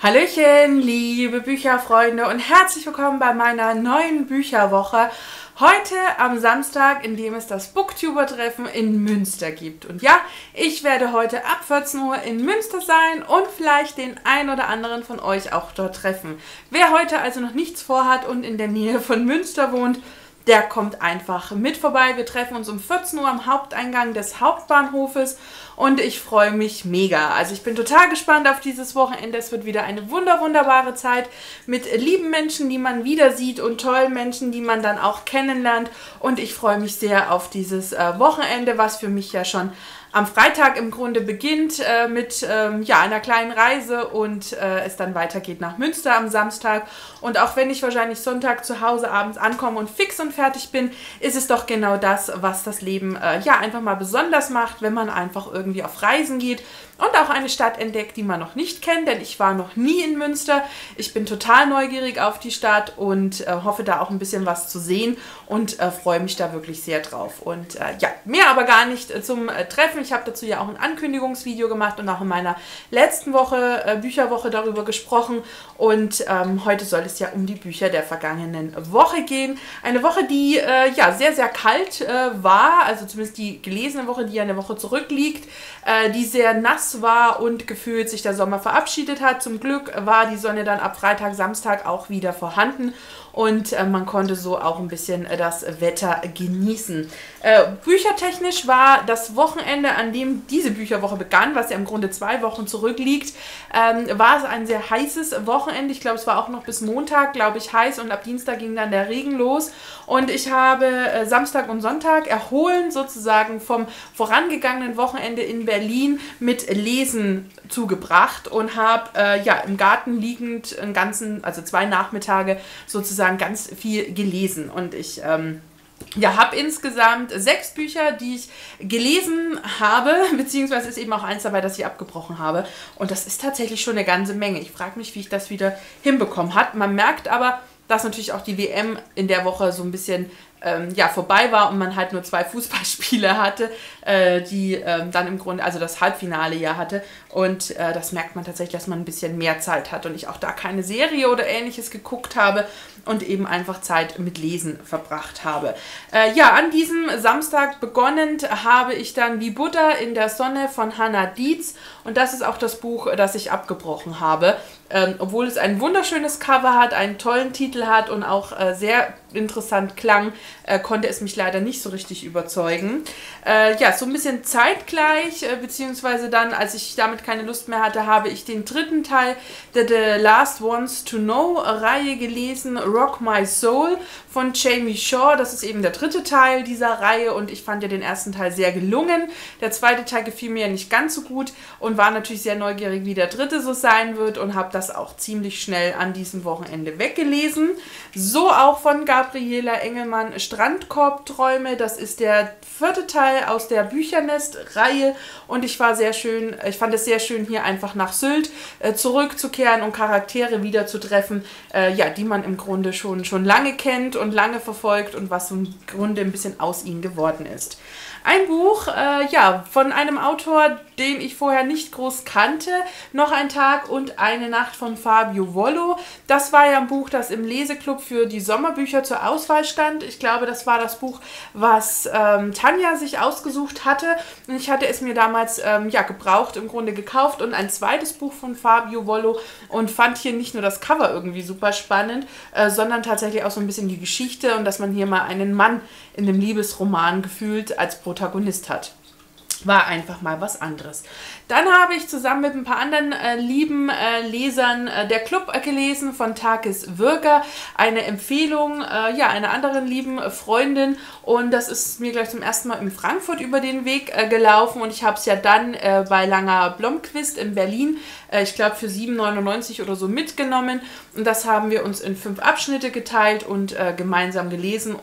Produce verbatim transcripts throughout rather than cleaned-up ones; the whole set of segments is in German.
Hallöchen, liebe Bücherfreunde und herzlich willkommen bei meiner neuen Bücherwoche. Heute am Samstag, in dem es das Booktuber-Treffen in Münster gibt. Und ja, ich werde heute ab vierzehn Uhr in Münster sein und vielleicht den einen oder anderen von euch auch dort treffen. Wer heute also noch nichts vorhat und in der Nähe von Münster wohnt, der kommt einfach mit vorbei. Wir treffen uns um vierzehn Uhr am Haupteingang des Hauptbahnhofes und ich freue mich mega. Also ich bin total gespannt auf dieses Wochenende. Es wird wieder eine wunder wunderbare Zeit mit lieben Menschen, die man wieder sieht und tollen Menschen, die man dann auch kennenlernt. Und ich freue mich sehr auf dieses äh, Wochenende, was für mich ja schon am Freitag im Grunde beginnt äh, mit ähm, ja, einer kleinen Reise und äh, es dann weitergeht nach Münster am Samstag. Und auch wenn ich wahrscheinlich Sonntag zu Hause abends ankomme und fix und fertig bin, ist es doch genau das, was das Leben äh, ja einfach mal besonders macht, wenn man einfach irgendwie auf Reisen geht und auch eine Stadt entdeckt, die man noch nicht kennt, denn ich war noch nie in Münster. Ich bin total neugierig auf die Stadt und äh, hoffe da auch ein bisschen was zu sehen und äh, freue mich da wirklich sehr drauf. Und äh, ja, mehr aber gar nicht äh, zum äh, Treffen. Ich habe dazu ja auch ein Ankündigungsvideo gemacht und auch in meiner letzten Woche, äh, Bücherwoche, darüber gesprochen. Und ähm, heute soll es ja um die Bücher der vergangenen Woche gehen. Eine Woche, die äh, ja sehr, sehr kalt äh, war, also zumindest die gelesene Woche, die ja eine Woche zurückliegt, äh, die sehr nass war und gefühlt sich der Sommer verabschiedet hat. Zum Glück war die Sonne dann ab Freitag, Samstag auch wieder vorhanden und äh, man konnte so auch ein bisschen äh, das Wetter genießen. Äh, büchertechnisch war das Wochenende, an dem diese Bücherwoche begann, was ja im Grunde zwei Wochen zurückliegt, ähm, war es ein sehr heißes Wochenende. Ich glaube, es war auch noch bis Montag, glaube ich, heiß und ab Dienstag ging dann der Regen los. Und ich habe äh, Samstag und Sonntag erholen sozusagen vom vorangegangenen Wochenende in Berlin mit Lesen zugebracht und habe äh, ja im Garten liegend einen ganzen, also zwei Nachmittage sozusagen ganz viel gelesen. Und ich ähm, ja, habe insgesamt sechs Bücher, die ich gelesen habe, beziehungsweise ist eben auch eins dabei, das ich abgebrochen habe. Und das ist tatsächlich schon eine ganze Menge. Ich frage mich, wie ich das wieder hinbekommen habe. Man merkt aber, dass natürlich auch die W M in der Woche so ein bisschen ähm, ja, vorbei war und man halt nur zwei Fußballspiele hatte, äh, die ähm, dann im Grunde, also das Halbfinale ja hatte. Und äh, das merkt man tatsächlich, dass man ein bisschen mehr Zeit hat und ich auch da keine Serie oder ähnliches geguckt habe und eben einfach Zeit mit Lesen verbracht habe. Äh, ja, an diesem Samstag begonnen habe ich dann Wie Buddha in der Sonne von Hannah Dietz und das ist auch das Buch, das ich abgebrochen habe. Ähm, obwohl es ein wunderschönes Cover hat, einen tollen Titel hat und auch äh, sehr interessant klang, äh, konnte es mich leider nicht so richtig überzeugen. Äh, ja, so ein bisschen zeitgleich, äh, beziehungsweise dann, als ich damit keine Lust mehr hatte, habe ich den dritten Teil der The Last Ones to Know Reihe gelesen, Rock My Soul von Jamie Shaw. Das ist eben der dritte Teil dieser Reihe und ich fand ja den ersten Teil sehr gelungen. Der zweite Teil gefiel mir ja nicht ganz so gut und war natürlich sehr neugierig, wie der dritte so sein wird und habe das auch ziemlich schnell an diesem Wochenende weggelesen. So auch von Gabriela Engelmann Strandkorbträume. Das ist der vierte Teil aus der Büchernest-Reihe und ich war sehr schön, ich fand es sehr schön, hier einfach nach Sylt äh, zurückzukehren und Charaktere wiederzutreffen, äh, ja, die man im Grunde schon, schon lange kennt und lange verfolgt und was im Grunde ein bisschen aus ihnen geworden ist. Ein Buch, äh, ja, von einem Autor, den ich vorher nicht groß kannte, Noch ein Tag und eine Nacht von Fabio Vollo. Das war ja ein Buch, das im Leseclub für die Sommerbücher zur Auswahl stand. Ich glaube, das war das Buch, was ähm, Tanja sich ausgesucht hatte. Und ich hatte es mir damals ähm, ja, gebraucht, im Grunde gekauft und ein zweites Buch von Fabio Vollo und fand hier nicht nur das Cover irgendwie super spannend, äh, sondern tatsächlich auch so ein bisschen die Geschichte und dass man hier mal einen Mann in einem Liebesroman gefühlt als Protagonist hat. War einfach mal was anderes. Dann habe ich zusammen mit ein paar anderen äh, lieben äh, Lesern äh, der Club äh, gelesen von Takis Würger. Eine Empfehlung äh, ja, einer anderen lieben äh, Freundin und das ist mir gleich zum ersten Mal in Frankfurt über den Weg äh, gelaufen und ich habe es ja dann äh, bei Langer Blomqvist in Berlin, äh, ich glaube für sieben neunundneunzig oder so mitgenommen und das haben wir uns in fünf Abschnitte geteilt und äh, gemeinsam gelesen und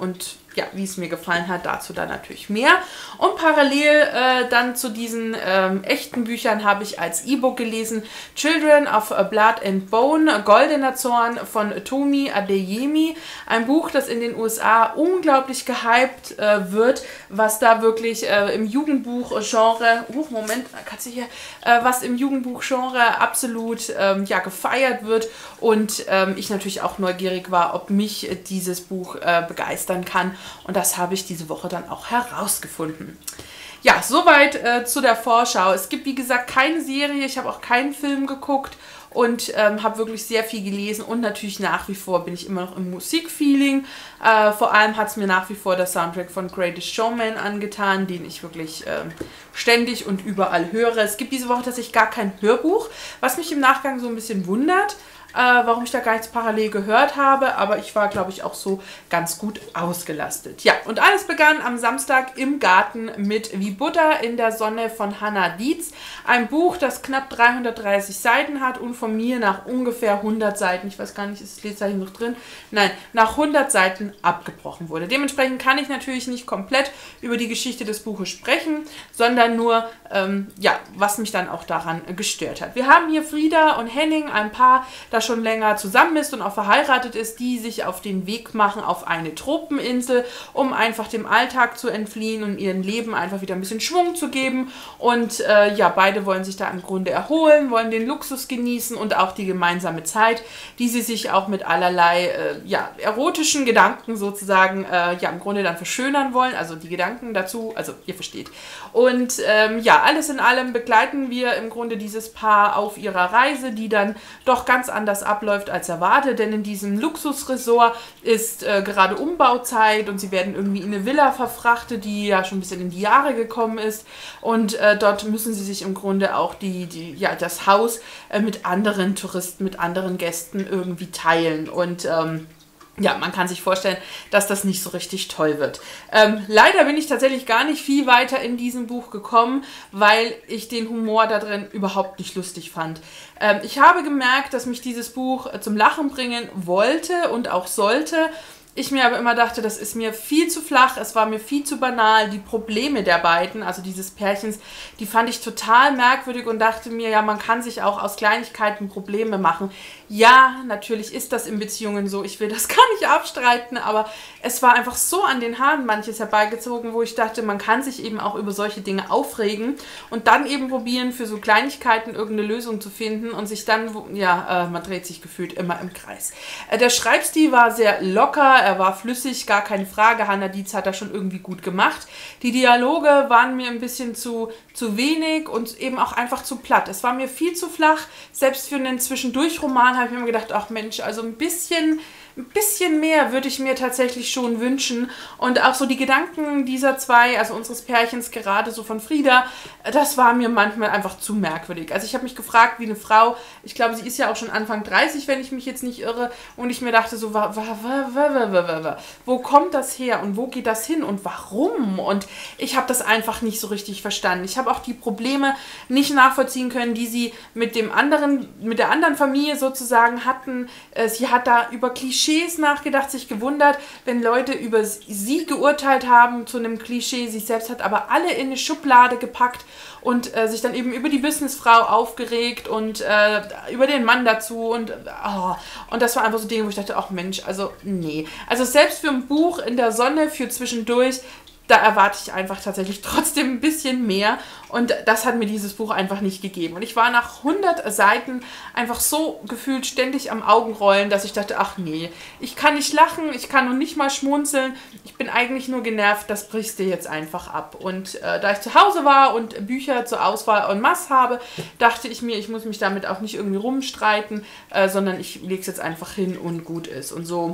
ja, wie es mir gefallen hat, dazu dann natürlich mehr. Und parallel äh, dann zu diesen ähm, echten Büchern habe ich als E-Book gelesen Children of Blood and Bone, Goldener Zorn von Tomi Adeyemi. Ein Buch, das in den U S A unglaublich gehypt äh, wird, was da wirklich äh, im Jugendbuch-Genre, uh, Moment, kannst du hier, äh, was im Jugendbuch-Genre absolut ähm, ja, gefeiert wird. Und ähm, ich natürlich auch neugierig war, ob mich äh, dieses Buch äh, begeistern kann. Und das habe ich diese Woche dann auch herausgefunden. Ja, soweit äh, zu der Vorschau. Es gibt, wie gesagt, keine Serie, ich habe auch keinen Film geguckt und ähm, habe wirklich sehr viel gelesen. Und natürlich nach wie vor bin ich immer noch im Musikfeeling. Äh, vor allem hat es mir nach wie vor der Soundtrack von Greatest Showman angetan, den ich wirklich äh, ständig und überall höre. Es gibt diese Woche tatsächlich gar kein Hörbuch, was mich im Nachgang so ein bisschen wundert. Äh, warum ich da gar nichts parallel gehört habe, aber ich war, glaube ich, auch so ganz gut ausgelastet. Ja, und alles begann am Samstag im Garten mit Wie Butter in der Sonne von Hannah Dietz. Ein Buch, das knapp dreihundertdreißig Seiten hat und von mir nach ungefähr hundert Seiten, ich weiß gar nicht, ist das Lesezeichen noch drin? Nein, nach hundert Seiten abgebrochen wurde. Dementsprechend kann ich natürlich nicht komplett über die Geschichte des Buches sprechen, sondern nur, ähm, ja, was mich dann auch daran gestört hat. Wir haben hier Frieda und Henning, ein Paar, das schon länger zusammen ist und auch verheiratet ist, die sich auf den Weg machen auf eine Tropeninsel, um einfach dem Alltag zu entfliehen und ihrem Leben einfach wieder ein bisschen Schwung zu geben. Und äh, ja, beide wollen sich da im Grunde erholen, wollen den Luxus genießen und auch die gemeinsame Zeit, die sie sich auch mit allerlei äh, ja, erotischen Gedanken sozusagen äh, ja im Grunde dann verschönern wollen. Also die Gedanken dazu, also ihr versteht. Und ähm, ja, alles in allem begleiten wir im Grunde dieses Paar auf ihrer Reise, die dann doch ganz anders abläuft als erwartet, denn in diesem Luxusresort ist äh, gerade Umbauzeit und sie werden irgendwie in eine Villa verfrachtet, die ja schon ein bisschen in die Jahre gekommen ist und äh, dort müssen sie sich im Grunde auch die, die, ja, das Haus äh, mit anderen Touristen, mit anderen Gästen irgendwie teilen und ähm, ja, man kann sich vorstellen, dass das nicht so richtig toll wird. Ähm, leider bin ich tatsächlich gar nicht viel weiter in diesem Buch gekommen, weil ich den Humor da drin überhaupt nicht lustig fand. Ähm, ich habe gemerkt, dass mich dieses Buch zum Lachen bringen wollte und auch sollte. Ich mir aber immer dachte, das ist mir viel zu flach, es war mir viel zu banal. Die Probleme der beiden, also dieses Pärchens, die fand ich total merkwürdig und dachte mir, ja, man kann sich auch aus Kleinigkeiten Probleme machen. Ja, natürlich ist das in Beziehungen so, ich will das gar nicht abstreiten, aber es war einfach so an den Haaren manches herbeigezogen, wo ich dachte, man kann sich eben auch über solche Dinge aufregen und dann eben probieren, für so Kleinigkeiten irgendeine Lösung zu finden und sich dann, ja, äh, man dreht sich gefühlt immer im Kreis. Äh, der Schreibstil war sehr locker, er war flüssig, gar keine Frage. Hannah Dietz hat das schon irgendwie gut gemacht. Die Dialoge waren mir ein bisschen zu, zu wenig und eben auch einfach zu platt. Es war mir viel zu flach. Selbst für einen Zwischendurch-Roman habe ich mir immer gedacht, ach Mensch, also ein bisschen... Ein bisschen mehr würde ich mir tatsächlich schon wünschen. Und auch so die Gedanken dieser zwei, also unseres Pärchens, gerade so von Frieda, das war mir manchmal einfach zu merkwürdig. Also ich habe mich gefragt, wie eine Frau, ich glaube, sie ist ja auch schon Anfang dreißig, wenn ich mich jetzt nicht irre, und ich mir dachte so, wa, wa, wa, wa, wa, wa, wa, wo kommt das her und wo geht das hin und warum? Und ich habe das einfach nicht so richtig verstanden. Ich habe auch die Probleme nicht nachvollziehen können, die sie mit dem anderen, mit der anderen Familie sozusagen hatten. Sie hat da über Klischees nachgedacht, sich gewundert, wenn Leute über sie geurteilt haben zu einem Klischee. Sie selbst hat aber alle in eine Schublade gepackt und äh, sich dann eben über die Businessfrau aufgeregt und äh, über den Mann dazu und oh, und das war einfach so Dinge, wo ich dachte, ach Mensch, also nee. Also selbst für ein Buch in der Sonne, für zwischendurch, da erwarte ich einfach tatsächlich trotzdem ein bisschen mehr und das hat mir dieses Buch einfach nicht gegeben. Und ich war nach hundert Seiten einfach so gefühlt ständig am Augenrollen, dass ich dachte, ach nee, ich kann nicht lachen, ich kann noch nicht mal schmunzeln, ich bin eigentlich nur genervt, das brichst du jetzt einfach ab. Und äh, da ich zu Hause war und Bücher zur Auswahl en masse habe, dachte ich mir, ich muss mich damit auch nicht irgendwie rumstreiten, äh, sondern ich lege es jetzt einfach hin und gut ist. Und so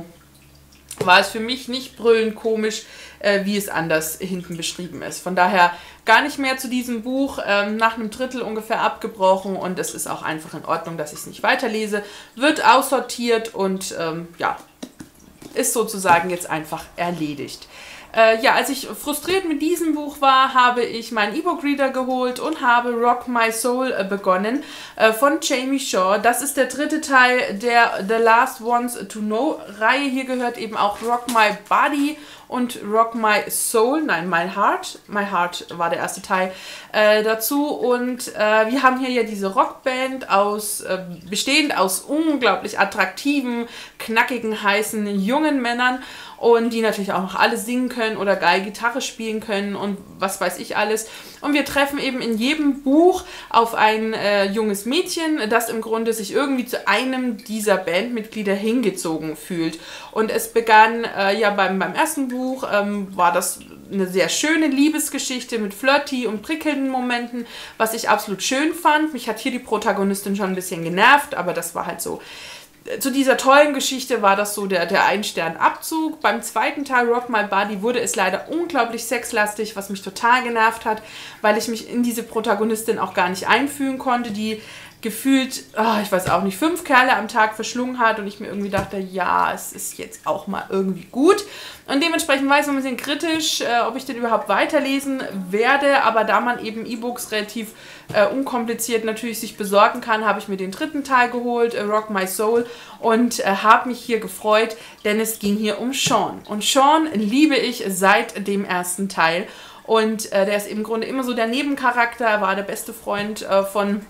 war es für mich nicht brüllend komisch, äh, wie es anders hinten beschrieben ist. Von daher gar nicht mehr zu diesem Buch, ähm, nach einem Drittel ungefähr abgebrochen und es ist auch einfach in Ordnung, dass ich es nicht weiterlese. Wird aussortiert und ähm, ja, ist sozusagen jetzt einfach erledigt. Äh, ja, als ich frustriert mit diesem Buch war, habe ich meinen E-Book-Reader geholt und habe Rock My Soul äh, begonnen äh, von Jamie Shaw. Das ist der dritte Teil der The Last Ones to Know-Reihe. Hier gehört eben auch Rock My Body und Rock My Soul, nein, My Heart. My Heart war der erste Teil äh, dazu. Und äh, wir haben hier ja diese Rockband aus, äh, bestehend aus unglaublich attraktiven, knackigen, heißen, jungen Männern. Und die natürlich auch noch alle singen können oder geil Gitarre spielen können und was weiß ich alles. Und wir treffen eben in jedem Buch auf ein äh, junges Mädchen, das im Grunde sich irgendwie zu einem dieser Bandmitglieder hingezogen fühlt. Und es begann äh, ja beim, beim ersten Buch, ähm, war das eine sehr schöne Liebesgeschichte mit flirty und prickelnden Momenten, was ich absolut schön fand. Mich hat hier die Protagonistin schon ein bisschen genervt, aber das war halt so. Zu dieser tollen Geschichte war das so der, der Ein-Stern-Abzug. Beim zweiten Teil, Rock My Body, wurde es leider unglaublich sexlastig, was mich total genervt hat, weil ich mich in diese Protagonistin auch gar nicht einfühlen konnte, die gefühlt, oh, ich weiß auch nicht, fünf Kerle am Tag verschlungen hat und ich mir irgendwie dachte, ja, es ist jetzt auch mal irgendwie gut. Und dementsprechend war ich so ein bisschen kritisch, äh, ob ich den überhaupt weiterlesen werde, aber da man eben E-Books relativ äh, unkompliziert natürlich sich besorgen kann, habe ich mir den dritten Teil geholt, äh, Rock My Soul, und äh, habe mich hier gefreut, denn es ging hier um Sean. Und Sean liebe ich seit dem ersten Teil und äh, der ist im Grunde immer so der Nebencharakter, war der beste Freund äh, von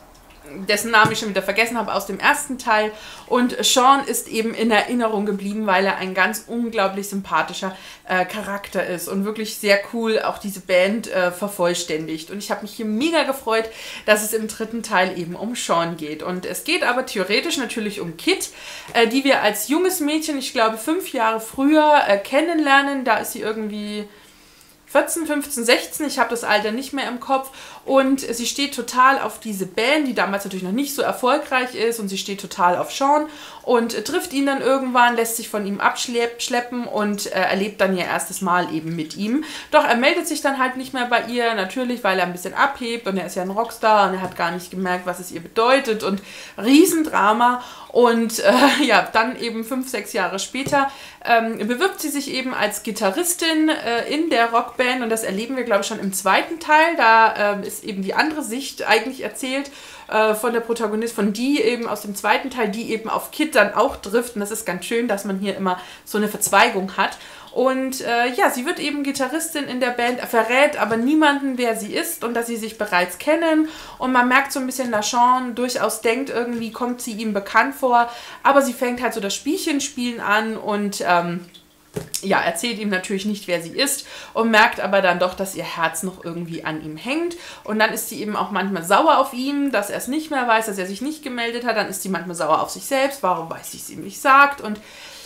dessen Namen ich schon wieder vergessen habe, aus dem ersten Teil. Und Sean ist eben in Erinnerung geblieben, weil er ein ganz unglaublich sympathischer äh, Charakter ist und wirklich sehr cool auch diese Band äh, vervollständigt. Und ich habe mich hier mega gefreut, dass es im dritten Teil eben um Sean geht. Und es geht aber theoretisch natürlich um Kit, äh, die wir als junges Mädchen, ich glaube fünf Jahre früher, äh, kennenlernen. Da ist sie irgendwie vierzehn, fünfzehn, sechzehn, ich habe das Alter nicht mehr im Kopf, und sie steht total auf diese Band, die damals natürlich noch nicht so erfolgreich ist, und sie steht total auf Sean und trifft ihn dann irgendwann, lässt sich von ihm abschleppen und äh, erlebt dann ihr erstes Mal eben mit ihm. Doch er meldet sich dann halt nicht mehr bei ihr, natürlich, weil er ein bisschen abhebt und er ist ja ein Rockstar und er hat gar nicht gemerkt, was es ihr bedeutet, und Riesendrama. Und äh, ja, dann eben fünf, sechs Jahre später ähm, bewirbt sie sich eben als Gitarristin äh, in der Rockband, und das erleben wir, glaube ich, schon im zweiten Teil. Da äh, ist eben die andere Sicht eigentlich erzählt äh, von der Protagonistin, von die eben aus dem zweiten Teil, die eben auf Kit dann auch trifft, und das ist ganz schön, dass man hier immer so eine Verzweigung hat. Und äh, ja, sie wird eben Gitarristin in der Band, verrät aber niemanden, wer sie ist und dass sie sich bereits kennen. Und man merkt so ein bisschen, dass Sean durchaus denkt, irgendwie kommt sie ihm bekannt vor. Aber sie fängt halt so das Spielchenspielen an und ähm, ja, erzählt ihm natürlich nicht, wer sie ist, und merkt aber dann doch, dass ihr Herz noch irgendwie an ihm hängt. Und dann ist sie eben auch manchmal sauer auf ihn, dass er es nicht mehr weiß, dass er sich nicht gemeldet hat. Dann ist sie manchmal sauer auf sich selbst, warum weiß sie es ihm nicht sagt. Und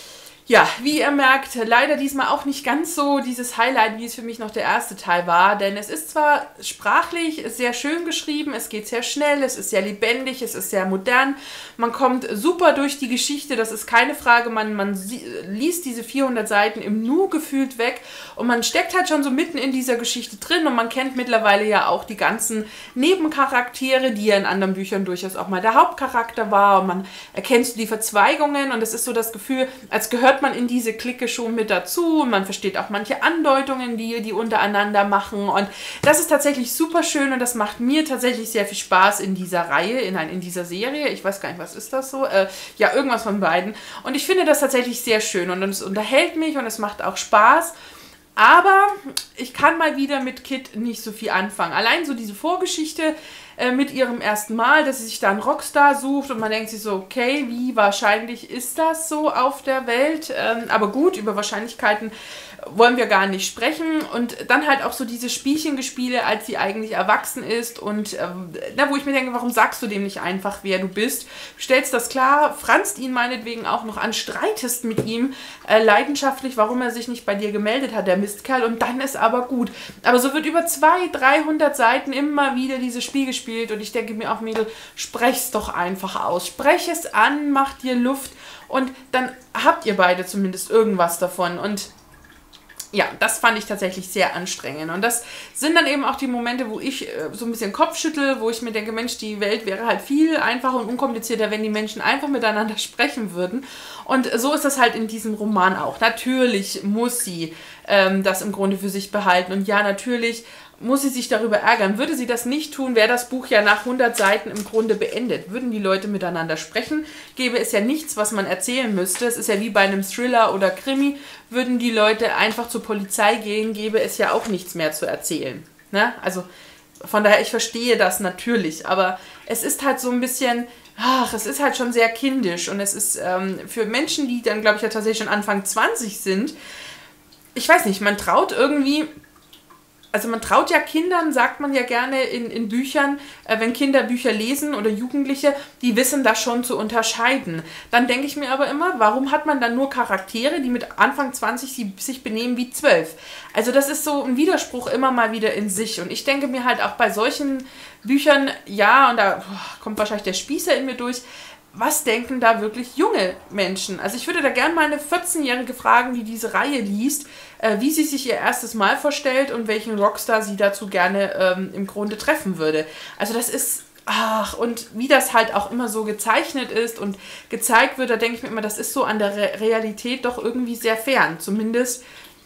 ja, wie ihr merkt, leider diesmal auch nicht ganz so dieses Highlight, wie es für mich noch der erste Teil war, denn es ist zwar sprachlich sehr schön geschrieben, es geht sehr schnell, es ist sehr lebendig, es ist sehr modern, man kommt super durch die Geschichte, das ist keine Frage, man, man liest diese vierhundert Seiten im Nu gefühlt weg und man steckt halt schon so mitten in dieser Geschichte drin, und man kennt mittlerweile ja auch die ganzen Nebencharaktere, die ja in anderen Büchern durchaus auch mal der Hauptcharakter war, und man erkennt die Verzweigungen, und es ist so das Gefühl, als gehört man in diese Clique schon mit dazu, und man versteht auch manche Andeutungen, die die untereinander machen, und das ist tatsächlich super schön, und das macht mir tatsächlich sehr viel Spaß in dieser Reihe, in, ein, in dieser Serie. Ich weiß gar nicht, was ist das so? Äh, ja, irgendwas von beiden, und ich finde das tatsächlich sehr schön, und es unterhält mich und es macht auch Spaß. Aber ich kann mal wieder mit Kit nicht so viel anfangen. Allein so diese Vorgeschichte äh, mit ihrem ersten Mal, dass sie sich da einen Rockstar sucht, und man denkt sich so, okay, wie wahrscheinlich ist das so auf der Welt? Ähm, aber gut, über Wahrscheinlichkeiten wollen wir gar nicht sprechen. Und dann halt auch so diese Spielchengespiele, als sie eigentlich erwachsen ist, und ähm, na, wo ich mir denke, warum sagst du dem nicht einfach, wer du bist? Du stellst das klar, franzt ihn meinetwegen auch noch an, streitest mit ihm äh, leidenschaftlich, warum er sich nicht bei dir gemeldet hat, der Mistkerl, und dann ist aber gut. Aber so wird über zweihundert, dreihundert Seiten immer wieder dieses Spiel gespielt, und ich denke mir auch, Mädel, sprech's doch einfach aus. Sprech es an, mach dir Luft, und dann habt ihr beide zumindest irgendwas davon. Und Ja, das fand ich tatsächlich sehr anstrengend. Und das sind dann eben auch die Momente, wo ich äh, so ein bisschen Kopf schüttel, wo ich mir denke, Mensch, die Welt wäre halt viel einfacher und unkomplizierter, wenn die Menschen einfach miteinander sprechen würden. Und so ist das halt in diesem Roman auch. Natürlich muss sie ähm, das im Grunde für sich behalten. Und ja, natürlich muss sie sich darüber ärgern. Würde sie das nicht tun, wäre das Buch ja nach hundert Seiten im Grunde beendet. Würden die Leute miteinander sprechen, gäbe es ja nichts, was man erzählen müsste. Es ist ja wie bei einem Thriller oder Krimi. Würden die Leute einfach zur Polizei gehen, gäbe es ja auch nichts mehr zu erzählen. Ne? Also von daher, ich verstehe das natürlich, aber es ist halt so ein bisschen, ach, es ist halt schon sehr kindisch und es ist ähm, für Menschen, die dann, glaube ich, ja tatsächlich schon Anfang zwanzig sind, ich weiß nicht, man traut irgendwie... Also man traut ja Kindern, sagt man ja gerne in, in Büchern, äh, wenn Kinder Bücher lesen oder Jugendliche, die wissen das schon zu unterscheiden. Dann denke ich mir aber immer, warum hat man dann nur Charaktere, die mit Anfang zwanzig sie, sich benehmen wie zwölf? Also das ist so ein Widerspruch immer mal wieder in sich. Und ich denke mir halt auch bei solchen Büchern, ja, und da boah, kommt wahrscheinlich der Spießer in mir durch, was denken da wirklich junge Menschen? Also ich würde da gerne mal eine vierzehnjährige fragen, die diese Reihe liest, äh, wie sie sich ihr erstes Mal vorstellt und welchen Rockstar sie dazu gerne ähm, im Grunde treffen würde. Also das ist, ach, und wie das halt auch immer so gezeichnet ist und gezeigt wird, da denke ich mir immer, das ist so an der Re- Realität doch irgendwie sehr fern. Zumindest,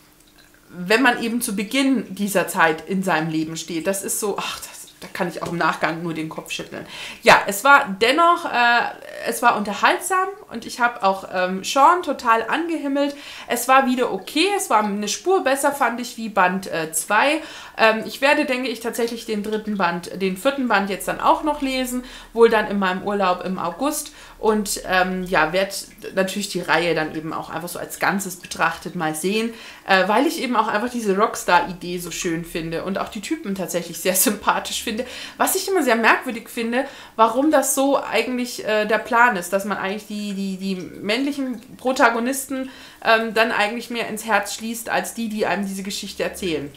wenn man eben zu Beginn dieser Zeit in seinem Leben steht. Das ist so, ach, das Da kann ich auch im Nachgang nur den Kopf schütteln. Ja, es war dennoch, äh, es war unterhaltsam und ich habe auch ähm, Sean total angehimmelt. Es war wieder okay, es war eine Spur besser, fand ich, wie Band zwei. Äh, ähm, ich werde, denke ich, tatsächlich den dritten Band, den vierten Band jetzt dann auch noch lesen, wohl dann in meinem Urlaub im August. Und ähm, ja, werde natürlich die Reihe dann eben auch einfach so als Ganzes betrachtet mal sehen, äh, weil ich eben auch einfach diese Rockstar-Idee so schön finde und auch die Typen tatsächlich sehr sympathisch finde. Was ich immer sehr merkwürdig finde, warum das so eigentlich äh, der Plan ist, dass man eigentlich die, die, die männlichen Protagonisten ähm, dann eigentlich mehr ins Herz schließt, als die, die einem diese Geschichte erzählen.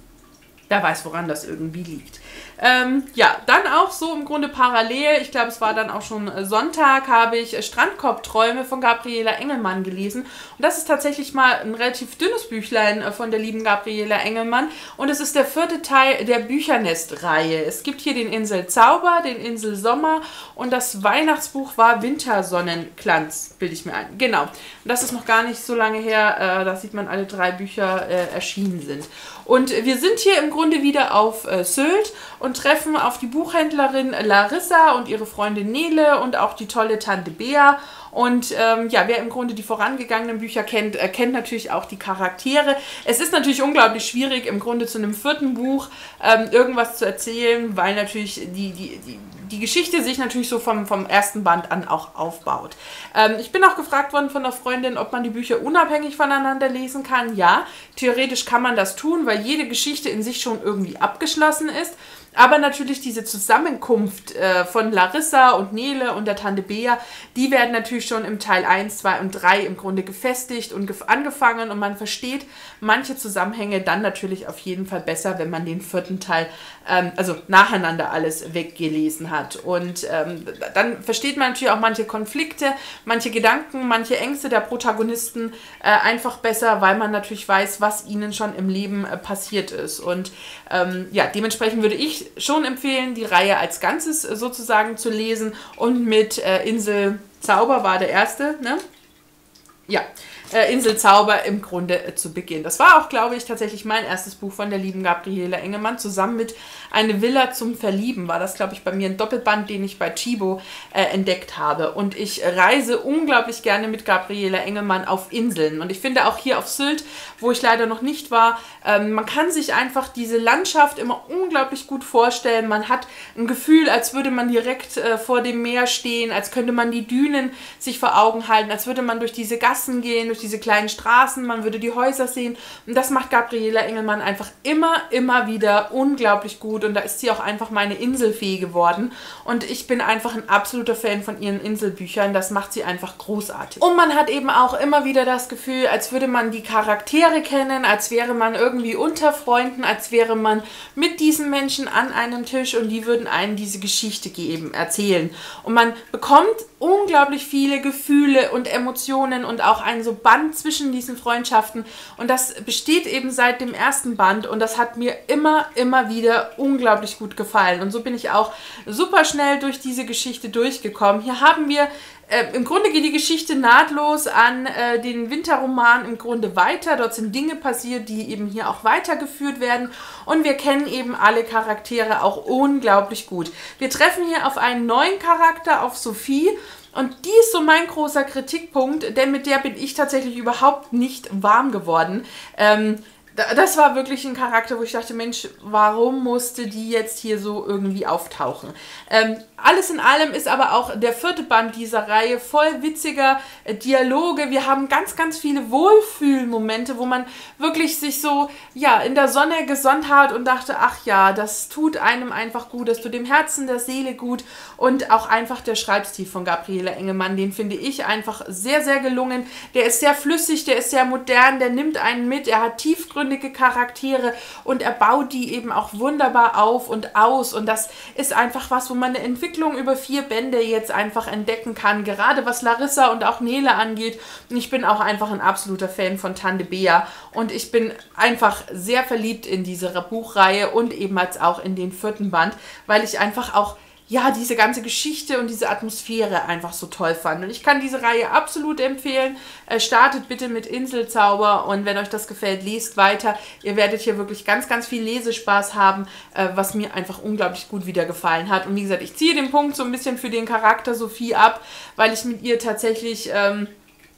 Wer weiß, woran das irgendwie liegt. Ähm, ja, dann auch so im Grunde parallel, ich glaube, es war dann auch schon Sonntag, habe ich Strandkorbträume von Gabriela Engelmann gelesen. Und das ist tatsächlich mal ein relativ dünnes Büchlein von der lieben Gabriela Engelmann. Und es ist der vierte Teil der Büchernest-Reihe. Es gibt hier den Insel Zauber, den Insel Sommer und das Weihnachtsbuch war Wintersonnenglanz, bilde ich mir ein. Genau. Und das ist noch gar nicht so lange her, äh, da sieht man, alle drei Bücher äh, erschienen sind. Und wir sind hier im Grunde wieder auf äh, Sylt und treffen auf die Buchhändlerin Larissa und ihre Freundin Nele und auch die tolle Tante Bea. Und ähm, ja, wer im Grunde die vorangegangenen Bücher kennt, äh, kennt natürlich auch die Charaktere. Es ist natürlich unglaublich schwierig, im Grunde zu einem vierten Buch ähm, irgendwas zu erzählen, weil natürlich die, die, die, die Geschichte sich natürlich so vom, vom ersten Band an auch aufbaut. Ähm, ich bin auch gefragt worden von einer Freundin, ob man die Bücher unabhängig voneinander lesen kann. Ja, theoretisch kann man das tun, weil jede Geschichte in sich schon irgendwie abgeschlossen ist. Aber natürlich diese Zusammenkunft äh, von Larissa und Nele und der Tante Bea, die werden natürlich schon im Teil eins, zwei und drei im Grunde gefestigt und gef- angefangen und man versteht manche Zusammenhänge dann natürlich auf jeden Fall besser, wenn man den vierten Teil, ähm, also nacheinander alles weggelesen hat. Und ähm, dann versteht man natürlich auch manche Konflikte, manche Gedanken, manche Ängste der Protagonisten äh, einfach besser, weil man natürlich weiß, was ihnen schon im Leben äh, passiert ist. Und ähm, ja, dementsprechend würde ich schon empfehlen, die Reihe als Ganzes sozusagen zu lesen und mit äh, Insel Zauber war der erste, ne? Ja, äh, Insel Zauber im Grunde äh, zu Beginn. Das war auch, glaube ich, tatsächlich mein erstes Buch von der lieben Gabriela Engelmann. Zusammen mit Eine Villa zum Verlieben war das, glaube ich, bei mir ein Doppelband, den ich bei Chibo äh, entdeckt habe. Und ich reise unglaublich gerne mit Gabriela Engelmann auf Inseln. Und ich finde auch hier auf Sylt, wo ich leider noch nicht war, ähm, man kann sich einfach diese Landschaft immer unglaublich gut vorstellen. Man hat ein Gefühl, als würde man direkt äh, vor dem Meer stehen, als könnte man die Dünen sich vor Augen halten, als würde man durch diese Gassen gehen, durch diese kleinen Straßen, man würde die Häuser sehen. Und das macht Gabriela Engelmann einfach immer, immer wieder unglaublich gut. Und da ist sie auch einfach meine Inselfee geworden. Und ich bin einfach ein absoluter Fan von ihren Inselbüchern. Das macht sie einfach großartig. Und man hat eben auch immer wieder das Gefühl, als würde man die Charaktere kennen, als wäre man irgendwie unter Freunden, als wäre man mit diesen Menschen an einem Tisch und die würden einen diese Geschichte geben, erzählen. Und man bekommt unglaublich viele Gefühle und Emotionen und auch ein so Band zwischen diesen Freundschaften. Und das besteht eben seit dem ersten Band und das hat mir immer, immer wieder unglaublich gut gefallen. Und so bin ich auch super schnell durch diese Geschichte durchgekommen. Hier haben wir Äh, im Grunde geht die Geschichte nahtlos an äh, den Winterroman im Grunde weiter. Dort sind Dinge passiert, die eben hier auch weitergeführt werden. Und wir kennen eben alle Charaktere auch unglaublich gut. Wir treffen hier auf einen neuen Charakter, auf Sophie. Und die ist so mein großer Kritikpunkt, denn mit der bin ich tatsächlich überhaupt nicht warm geworden. Ähm, Das war wirklich ein Charakter, wo ich dachte, Mensch, warum musste die jetzt hier so irgendwie auftauchen? Ähm, alles in allem ist aber auch der vierte Band dieser Reihe voll witziger äh, Dialoge. Wir haben ganz, ganz viele Wohlfühlmomente, wo man wirklich sich so ja, in der Sonne gesonnt hat und dachte, ach ja, das tut einem einfach gut, das tut dem Herzen, der Seele gut. Und auch einfach der Schreibstil von Gabriele Engelmann, den finde ich einfach sehr, sehr gelungen. Der ist sehr flüssig, der ist sehr modern, der nimmt einen mit, er hat Tiefgründe, Charaktere und er baut die eben auch wunderbar auf und aus und das ist einfach was, wo man eine Entwicklung über vier Bände jetzt einfach entdecken kann, gerade was Larissa und auch Nele angeht und ich bin auch einfach ein absoluter Fan von Tante Bea und ich bin einfach sehr verliebt in diese Buchreihe und ebenfalls auch in den vierten Band, weil ich einfach auch ja, diese ganze Geschichte und diese Atmosphäre einfach so toll fand. Und ich kann diese Reihe absolut empfehlen. Äh, startet bitte mit Inselzauber und wenn euch das gefällt, lest weiter. Ihr werdet hier wirklich ganz, ganz viel Lesespaß haben, äh, was mir einfach unglaublich gut wieder gefallen hat. Und wie gesagt, ich ziehe den Punkt so ein bisschen für den Charakter Sophie ab, weil ich mit ihr tatsächlich ähm,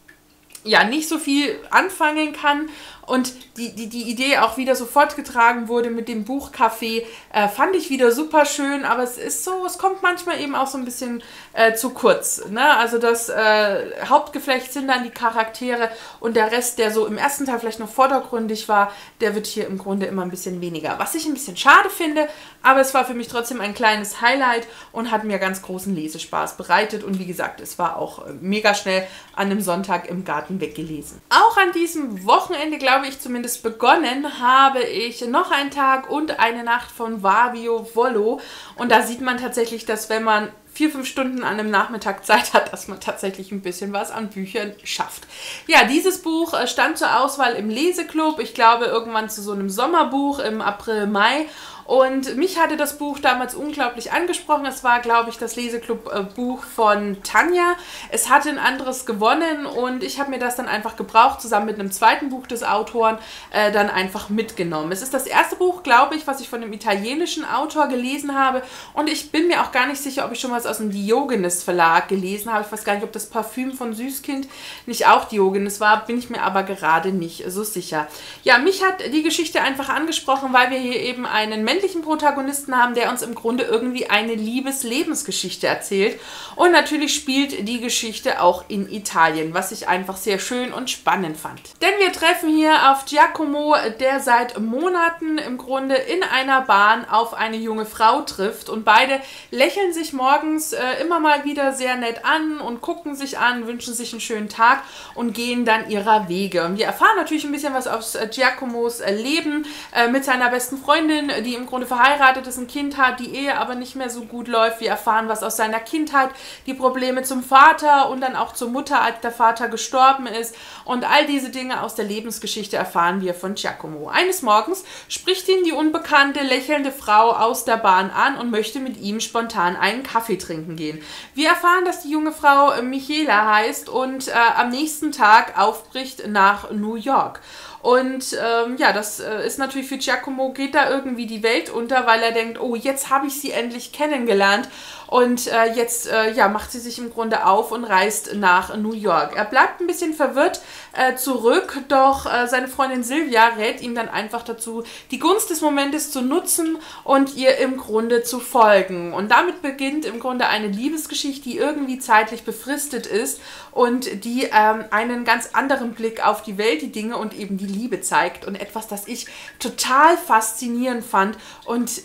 ja, nicht so viel anfangen kann. Und die, die, die Idee auch wieder so fortgetragen wurde mit dem Buchcafé, äh, fand ich wieder super schön, aber es ist so, es kommt manchmal eben auch so ein bisschen äh, zu kurz. Ne? Also das äh, Hauptgeflecht sind dann die Charaktere und der Rest, der so im ersten Teil vielleicht noch vordergründig war, der wird hier im Grunde immer ein bisschen weniger. Was ich ein bisschen schade finde, aber es war für mich trotzdem ein kleines Highlight und hat mir ganz großen Lesespaß bereitet. Und wie gesagt, es war auch äh, mega schnell an einem Sonntag im Garten weggelesen. Auch an diesem Wochenende, glaube ich, zumindest begonnen, habe ich Noch ein Tag und eine Nacht von Fabio Vollo. Und da sieht man tatsächlich, dass wenn man vier, fünf Stunden an einem Nachmittag Zeit hat, dass man tatsächlich ein bisschen was an Büchern schafft. Ja, dieses Buch stand zur Auswahl im Leseklub. Ich glaube, irgendwann zu so einem Sommerbuch im April, Mai. Und mich hatte das Buch damals unglaublich angesprochen. Es war, glaube ich, das Leseklub-Buch von Tanja. Es hatte ein anderes gewonnen und ich habe mir das dann einfach gebraucht, zusammen mit einem zweiten Buch des Autoren, äh, dann einfach mitgenommen. Es ist das erste Buch, glaube ich, was ich von einem italienischen Autor gelesen habe und ich bin mir auch gar nicht sicher, ob ich schon was aus dem Diogenes Verlag gelesen habe. Ich weiß gar nicht, ob das Parfüm von Süßkind nicht auch Diogenes war, bin ich mir aber gerade nicht so sicher. Ja, mich hat die Geschichte einfach angesprochen, weil wir hier eben einen Menschen Protagonisten haben, der uns im Grunde irgendwie eine Liebes-Lebensgeschichte erzählt. Und natürlich spielt die Geschichte auch in Italien, was ich einfach sehr schön und spannend fand. Denn wir treffen hier auf Giacomo, der seit Monaten im Grunde in einer Bahn auf eine junge Frau trifft und beide lächeln sich morgens äh, immer mal wieder sehr nett an und gucken sich an, wünschen sich einen schönen Tag und gehen dann ihrer Wege. Und wir erfahren natürlich ein bisschen was aus äh, Giacomos äh, Leben äh, mit seiner besten Freundin, die im Grunde verheiratet ist, ein Kind hat, die Ehe aber nicht mehr so gut läuft. Wir erfahren was aus seiner Kindheit, die Probleme zum Vater und dann auch zur Mutter, als der Vater gestorben ist. Und all diese Dinge aus der Lebensgeschichte erfahren wir von Giacomo. Eines Morgens spricht ihn die unbekannte, lächelnde Frau aus der Bahn an und möchte mit ihm spontan einen Kaffee trinken gehen. Wir erfahren, dass die junge Frau Michela heißt und äh, am nächsten Tag aufbricht nach New York. Und ähm, ja, das äh, ist natürlich für Giacomo, geht da irgendwie die Welt unter, weil er denkt, oh, jetzt habe ich sie endlich kennengelernt. Und äh, jetzt äh, ja, macht sie sich im Grunde auf und reist nach New York. Er bleibt ein bisschen verwirrt äh, zurück, doch äh, seine Freundin Silvia rät ihm dann einfach dazu, die Gunst des Momentes zu nutzen und ihr im Grunde zu folgen. Und damit beginnt im Grunde eine Liebesgeschichte, die irgendwie zeitlich befristet ist und die ähm, einen ganz anderen Blick auf die Welt, die Dinge und eben die Liebe zeigt. Und etwas, das ich total faszinierend fand und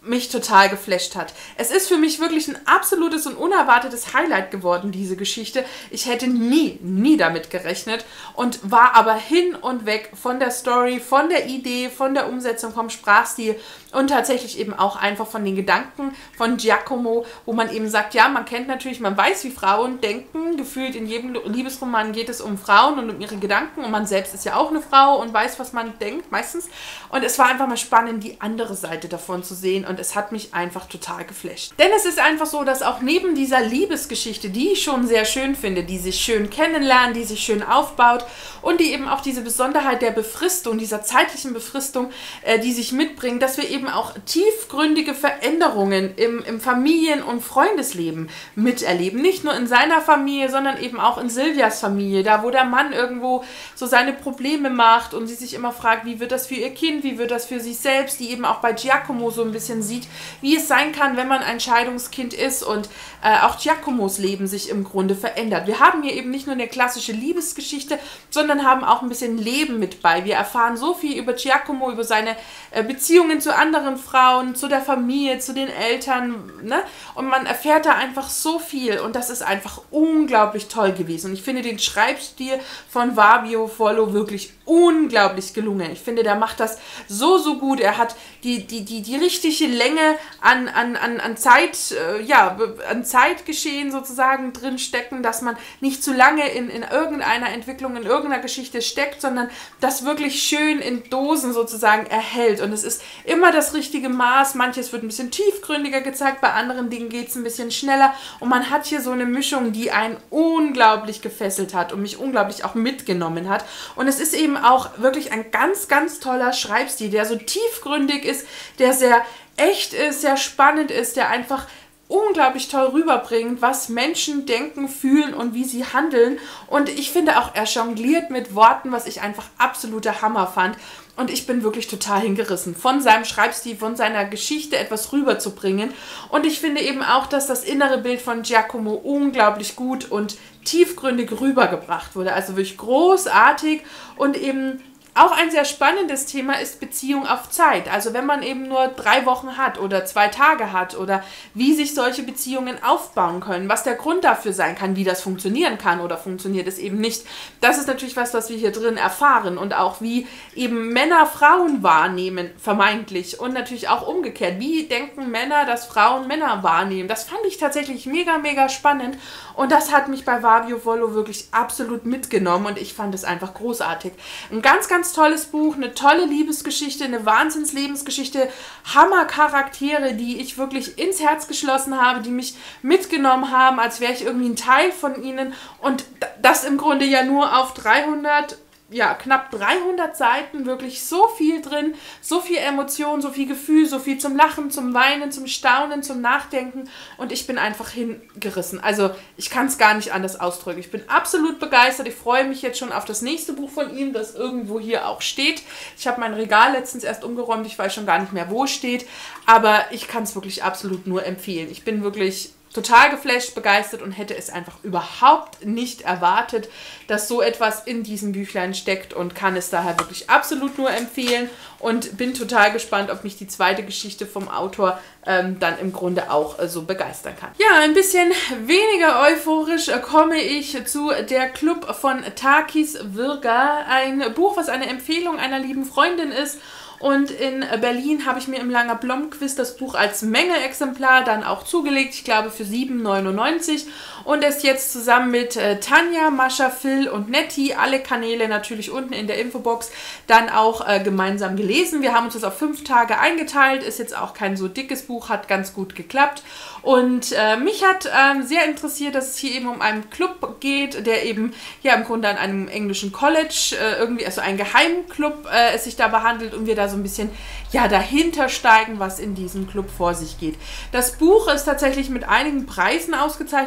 mich total geflasht hat. Es ist für mich wirklich ein absolutes und unerwartetes Highlight geworden, diese Geschichte. Ich hätte nie, nie damit gerechnet und war aber hin und weg von der Story, von der Idee, von der Umsetzung, vom Sprachstil und tatsächlich eben auch einfach von den Gedanken von Giacomo, wo man eben sagt, ja, man kennt natürlich, man weiß, wie Frauen denken. Gefühlt in jedem Liebesroman geht es um Frauen und um ihre Gedanken und man selbst ist ja auch eine Frau und weiß, was man denkt, meistens. Und es war einfach mal spannend, die andere Seite davon zu sehen und es hat mich einfach total geflasht. Denn es ist einfach so, dass auch neben dieser Liebesgeschichte, die ich schon sehr schön finde, die sich schön kennenlernen, die sich schön aufbaut und die eben auch diese Besonderheit der Befristung, dieser zeitlichen Befristung, äh, die sich mitbringt, dass wir eben auch tiefgründige Veränderungen im, im Familien- und Freundesleben miterleben. Nicht nur in seiner Familie, sondern eben auch in Silvias Familie, da wo der Mann irgendwo so seine Probleme macht und sie sich immer fragt, wie wird das für ihr Kind, wie wird das für sich selbst, die eben auch bei Giacomo so ein bisschen sieht, wie es sein kann, wenn man ein Scheidungskind ist und äh, auch Giacomos Leben sich im Grunde verändert. Wir haben hier eben nicht nur eine klassische Liebesgeschichte, sondern haben auch ein bisschen Leben mit bei. Wir erfahren so viel über Giacomo, über seine äh, Beziehungen zu anderen Frauen, zu der Familie, zu den Eltern, ne? Und man erfährt da einfach so viel und das ist einfach unglaublich toll gewesen. Und ich finde den Schreibstil von Fabio Volo wirklich unglaublich gelungen. Ich finde, der macht das so, so gut. Er hat die, die, die, die richtige Länge an, an, an, an Zeit, äh, ja, an Zeitgeschehen sozusagen drin stecken, dass man nicht zu lange in, in irgendeiner Entwicklung, in irgendeiner Geschichte steckt, sondern das wirklich schön in Dosen sozusagen erhält. Und es ist immer das richtige Maß. Manches wird ein bisschen tiefgründiger gezeigt, bei anderen Dingen geht es ein bisschen schneller. Und man hat hier so eine Mischung, die einen unglaublich gefesselt hat und mich unglaublich auch mitgenommen hat. Und es ist eben auch wirklich ein ganz, ganz toller Schreibstil, der so tiefgründig ist, der sehr echt ist, sehr spannend ist, der einfach unglaublich toll rüberbringt, was Menschen denken, fühlen und wie sie handeln. Und ich finde auch, er jongliert mit Worten, was ich einfach absoluter Hammer fand. Und ich bin wirklich total hingerissen, von seinem Schreibstil, von seiner Geschichte etwas rüberzubringen. Und ich finde eben auch, dass das innere Bild von Giacomo unglaublich gut und tiefgründig rübergebracht wurde. Also wirklich großartig und eben auch ein sehr spannendes Thema ist Beziehung auf Zeit. Also wenn man eben nur drei Wochen hat oder zwei Tage hat oder wie sich solche Beziehungen aufbauen können, was der Grund dafür sein kann, wie das funktionieren kann oder funktioniert es eben nicht. Das ist natürlich was, was wir hier drin erfahren und auch wie eben Männer Frauen wahrnehmen, vermeintlich und natürlich auch umgekehrt. Wie denken Männer, dass Frauen Männer wahrnehmen? Das fand ich tatsächlich mega, mega spannend und das hat mich bei Fabio Volo wirklich absolut mitgenommen und ich fand es einfach großartig. Ein ganz, ganz Ganz tolles Buch, eine tolle Liebesgeschichte, eine Wahnsinnslebensgeschichte, Hammercharaktere, die ich wirklich ins Herz geschlossen habe, die mich mitgenommen haben, als wäre ich irgendwie ein Teil von ihnen und das im Grunde ja nur auf dreihundert, ja, knapp dreihundert Seiten, wirklich so viel drin, so viel Emotion, so viel Gefühl, so viel zum Lachen, zum Weinen, zum Staunen, zum Nachdenken und ich bin einfach hingerissen. Also ich kann es gar nicht anders ausdrücken. Ich bin absolut begeistert. Ich freue mich jetzt schon auf das nächste Buch von ihm, das irgendwo hier auch steht. Ich habe mein Regal letztens erst umgeräumt, ich weiß schon gar nicht mehr, wo es steht, aber ich kann es wirklich absolut nur empfehlen. Ich bin wirklich total geflasht, begeistert und hätte es einfach überhaupt nicht erwartet, dass so etwas in diesem Büchlein steckt und kann es daher wirklich absolut nur empfehlen und bin total gespannt, ob mich die zweite Geschichte vom Autor ähm, dann im Grunde auch äh, so begeistern kann. Ja, ein bisschen weniger euphorisch äh, komme ich zu Der Club von Takis Virga, ein Buch, was eine Empfehlung einer lieben Freundin ist. Und in Berlin habe ich mir im Langer Blom-Quiz das Buch als Menge-Exemplar dann auch zugelegt, ich glaube für sieben neunundneunzig. Und es jetzt zusammen mit äh, Tanja, Mascha, Phil und Nettie, alle Kanäle natürlich unten in der Infobox, dann auch äh, gemeinsam gelesen. Wir haben uns das auf fünf Tage eingeteilt, ist jetzt auch kein so dickes Buch, hat ganz gut geklappt. Und äh, mich hat äh, sehr interessiert, dass es hier eben um einen Club geht, der eben ja im Grunde an einem englischen College, äh, irgendwie, also ein Geheimclub äh, es sich da behandelt und wir da so ein bisschen ja dahinter steigen, was in diesem Club vor sich geht. Das Buch ist tatsächlich mit einigen Preisen ausgezeichnet, war auch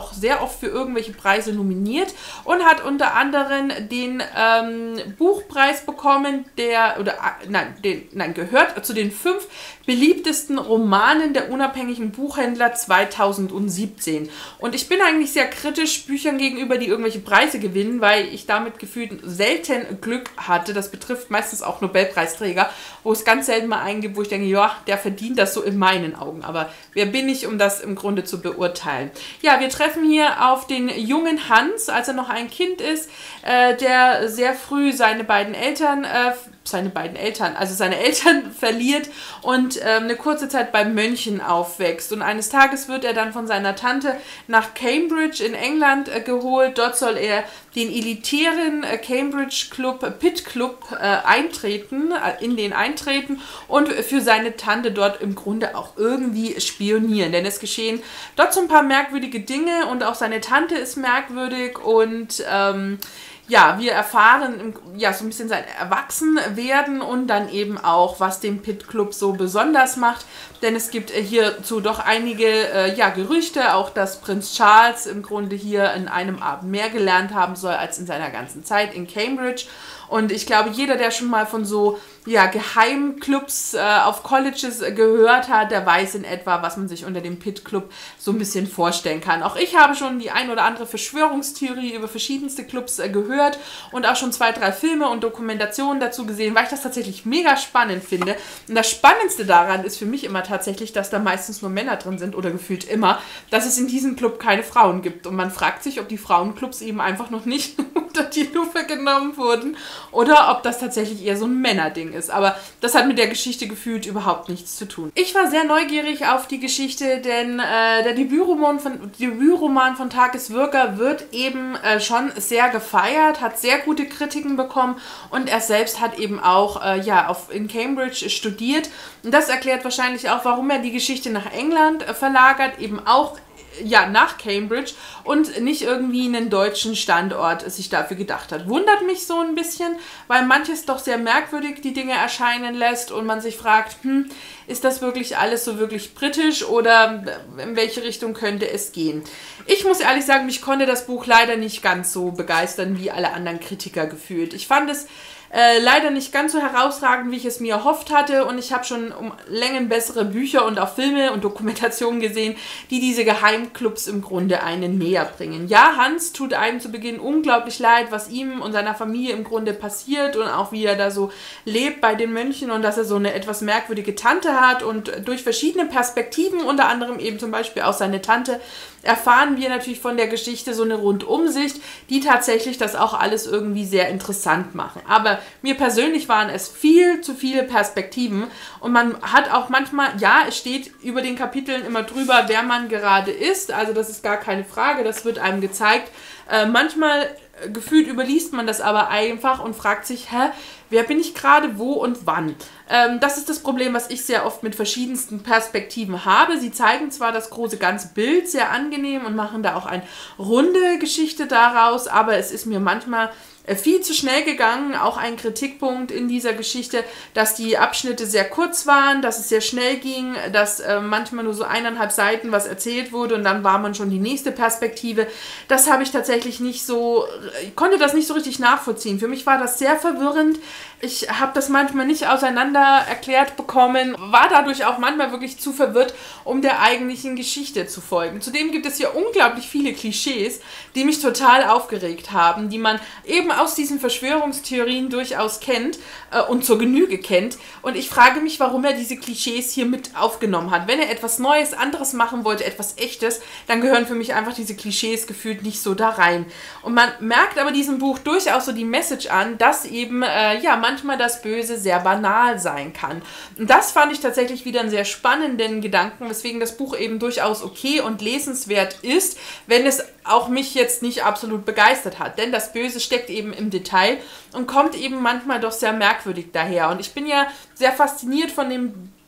auch sehr oft für irgendwelche Preise nominiert und hat unter anderem den ähm, Buchpreis bekommen, der, oder nein, den, nein, gehört zu den fünf beliebtesten Romanen der unabhängigen Buchhändler zweitausendsiebzehn. Und ich bin eigentlich sehr kritisch Büchern gegenüber, die irgendwelche Preise gewinnen, weil ich damit gefühlt selten Glück hatte. Das betrifft meistens auch Nobelpreisträger, wo es ganz selten mal einen gibt, wo ich denke, ja, der verdient das so in meinen Augen. Aber wer bin ich, um das im Grunde zu beurteilen? Ja, wir treffen hier auf den jungen Hans, als er noch ein Kind ist, äh, der sehr früh seine beiden Eltern äh, seine beiden Eltern, also seine Eltern verliert und ähm, eine kurze Zeit bei Mönchen aufwächst. Und eines Tages wird er dann von seiner Tante nach Cambridge in England äh, geholt. Dort soll er den elitären äh, Cambridge Club, Pitt Club, äh, eintreten, äh, in den eintreten und für seine Tante dort im Grunde auch irgendwie spionieren. Denn es geschehen dort so ein paar merkwürdige Dinge und auch seine Tante ist merkwürdig und ähm, ja, wir erfahren ja so ein bisschen sein Erwachsenwerden und dann eben auch, was den Pitt Club so besonders macht. Denn es gibt hierzu doch einige äh, ja, Gerüchte, auch dass Prinz Charles im Grunde hier in einem Abend mehr gelernt haben soll als in seiner ganzen Zeit in Cambridge. Und ich glaube, jeder, der schon mal von so ja, Geheimclubs äh, auf Colleges äh, gehört hat, der weiß in etwa, was man sich unter dem Pitt Club so ein bisschen vorstellen kann. Auch ich habe schon die ein oder andere Verschwörungstheorie über verschiedenste Clubs äh, gehört und auch schon zwei, drei Filme und Dokumentationen dazu gesehen, weil ich das tatsächlich mega spannend finde. Und das Spannendste daran ist für mich immer tatsächlich, dass da meistens nur Männer drin sind oder gefühlt immer, dass es in diesem Club keine Frauen gibt. Und man fragt sich, ob die Frauenclubs eben einfach noch nicht unter die Lupe genommen wurden oder ob das tatsächlich eher so ein Männerding ist. Aber das hat mit der Geschichte gefühlt überhaupt nichts zu tun. Ich war sehr neugierig auf die Geschichte, denn äh, der Debütroman von, Debütroman von Takis Würger wird eben äh, schon sehr gefeiert, hat sehr gute Kritiken bekommen und er selbst hat eben auch äh, ja, auf, in Cambridge studiert. Und das erklärt wahrscheinlich auch, warum er die Geschichte nach England äh, verlagert, eben auch ja, nach Cambridge und nicht irgendwie einen deutschen Standort sich dafür gedacht hat. Wundert mich so ein bisschen, weil manches doch sehr merkwürdig die Dinge erscheinen lässt und man sich fragt, hm, ist das wirklich alles so wirklich britisch oder in welche Richtung könnte es gehen? Ich muss ehrlich sagen, mich konnte das Buch leider nicht ganz so begeistern wie alle anderen Kritiker gefühlt. Ich fand es Äh, leider nicht ganz so herausragend, wie ich es mir erhofft hatte und ich habe schon um Längen bessere Bücher und auch Filme und Dokumentationen gesehen, die diese Geheimclubs im Grunde einen näher bringen. Ja, Hans tut einem zu Beginn unglaublich leid, was ihm und seiner Familie im Grunde passiert und auch wie er da so lebt bei den Mönchen und dass er so eine etwas merkwürdige Tante hat und durch verschiedene Perspektiven, unter anderem eben zum Beispiel auch seine Tante, erfahren wir natürlich von der Geschichte so eine Rundumsicht, die tatsächlich das auch alles irgendwie sehr interessant machen. Aber mir persönlich waren es viel zu viele Perspektiven und man hat auch manchmal, ja, es steht über den Kapiteln immer drüber, wer man gerade ist, also das ist gar keine Frage, das wird einem gezeigt. Äh, manchmal äh, gefühlt überliest man das aber einfach und fragt sich, hä, wer bin ich gerade, wo und wann? Ähm, das ist das Problem, was ich sehr oft mit verschiedensten Perspektiven habe. Sie zeigen zwar das große ganze Bild sehr angenehm und machen da auch eine runde Geschichte daraus, aber es ist mir manchmal viel zu schnell gegangen, auch ein Kritikpunkt in dieser Geschichte, dass die Abschnitte sehr kurz waren, dass es sehr schnell ging, dass äh, manchmal nur so eineinhalb Seiten was erzählt wurde und dann war man schon die nächste Perspektive. Das habe ich tatsächlich nicht so, ich konnte das nicht so richtig nachvollziehen. Für mich war das sehr verwirrend. Ich habe das manchmal nicht auseinander erklärt bekommen, war dadurch auch manchmal wirklich zu verwirrt, um der eigentlichen Geschichte zu folgen. Zudem gibt es hier unglaublich viele Klischees, die mich total aufgeregt haben, die man eben aus diesen Verschwörungstheorien durchaus kennt äh, und zur Genüge kennt. Und ich frage mich, warum er diese Klischees hier mit aufgenommen hat. Wenn er etwas Neues, anderes machen wollte, etwas Echtes, dann gehören für mich einfach diese Klischees gefühlt nicht so da rein. Und man merkt aber diesem Buch durchaus so die Message an, dass eben, äh, ja, manchmal das Böse sehr banal sein kann. Und das fand ich tatsächlich wieder einen sehr spannenden Gedanken, weswegen das Buch eben durchaus okay und lesenswert ist, wenn es auch mich jetzt nicht absolut begeistert hat. Denn das Böse steckt eben im Detail und kommt eben manchmal doch sehr merkwürdig daher. Und ich bin ja sehr fasziniert von dem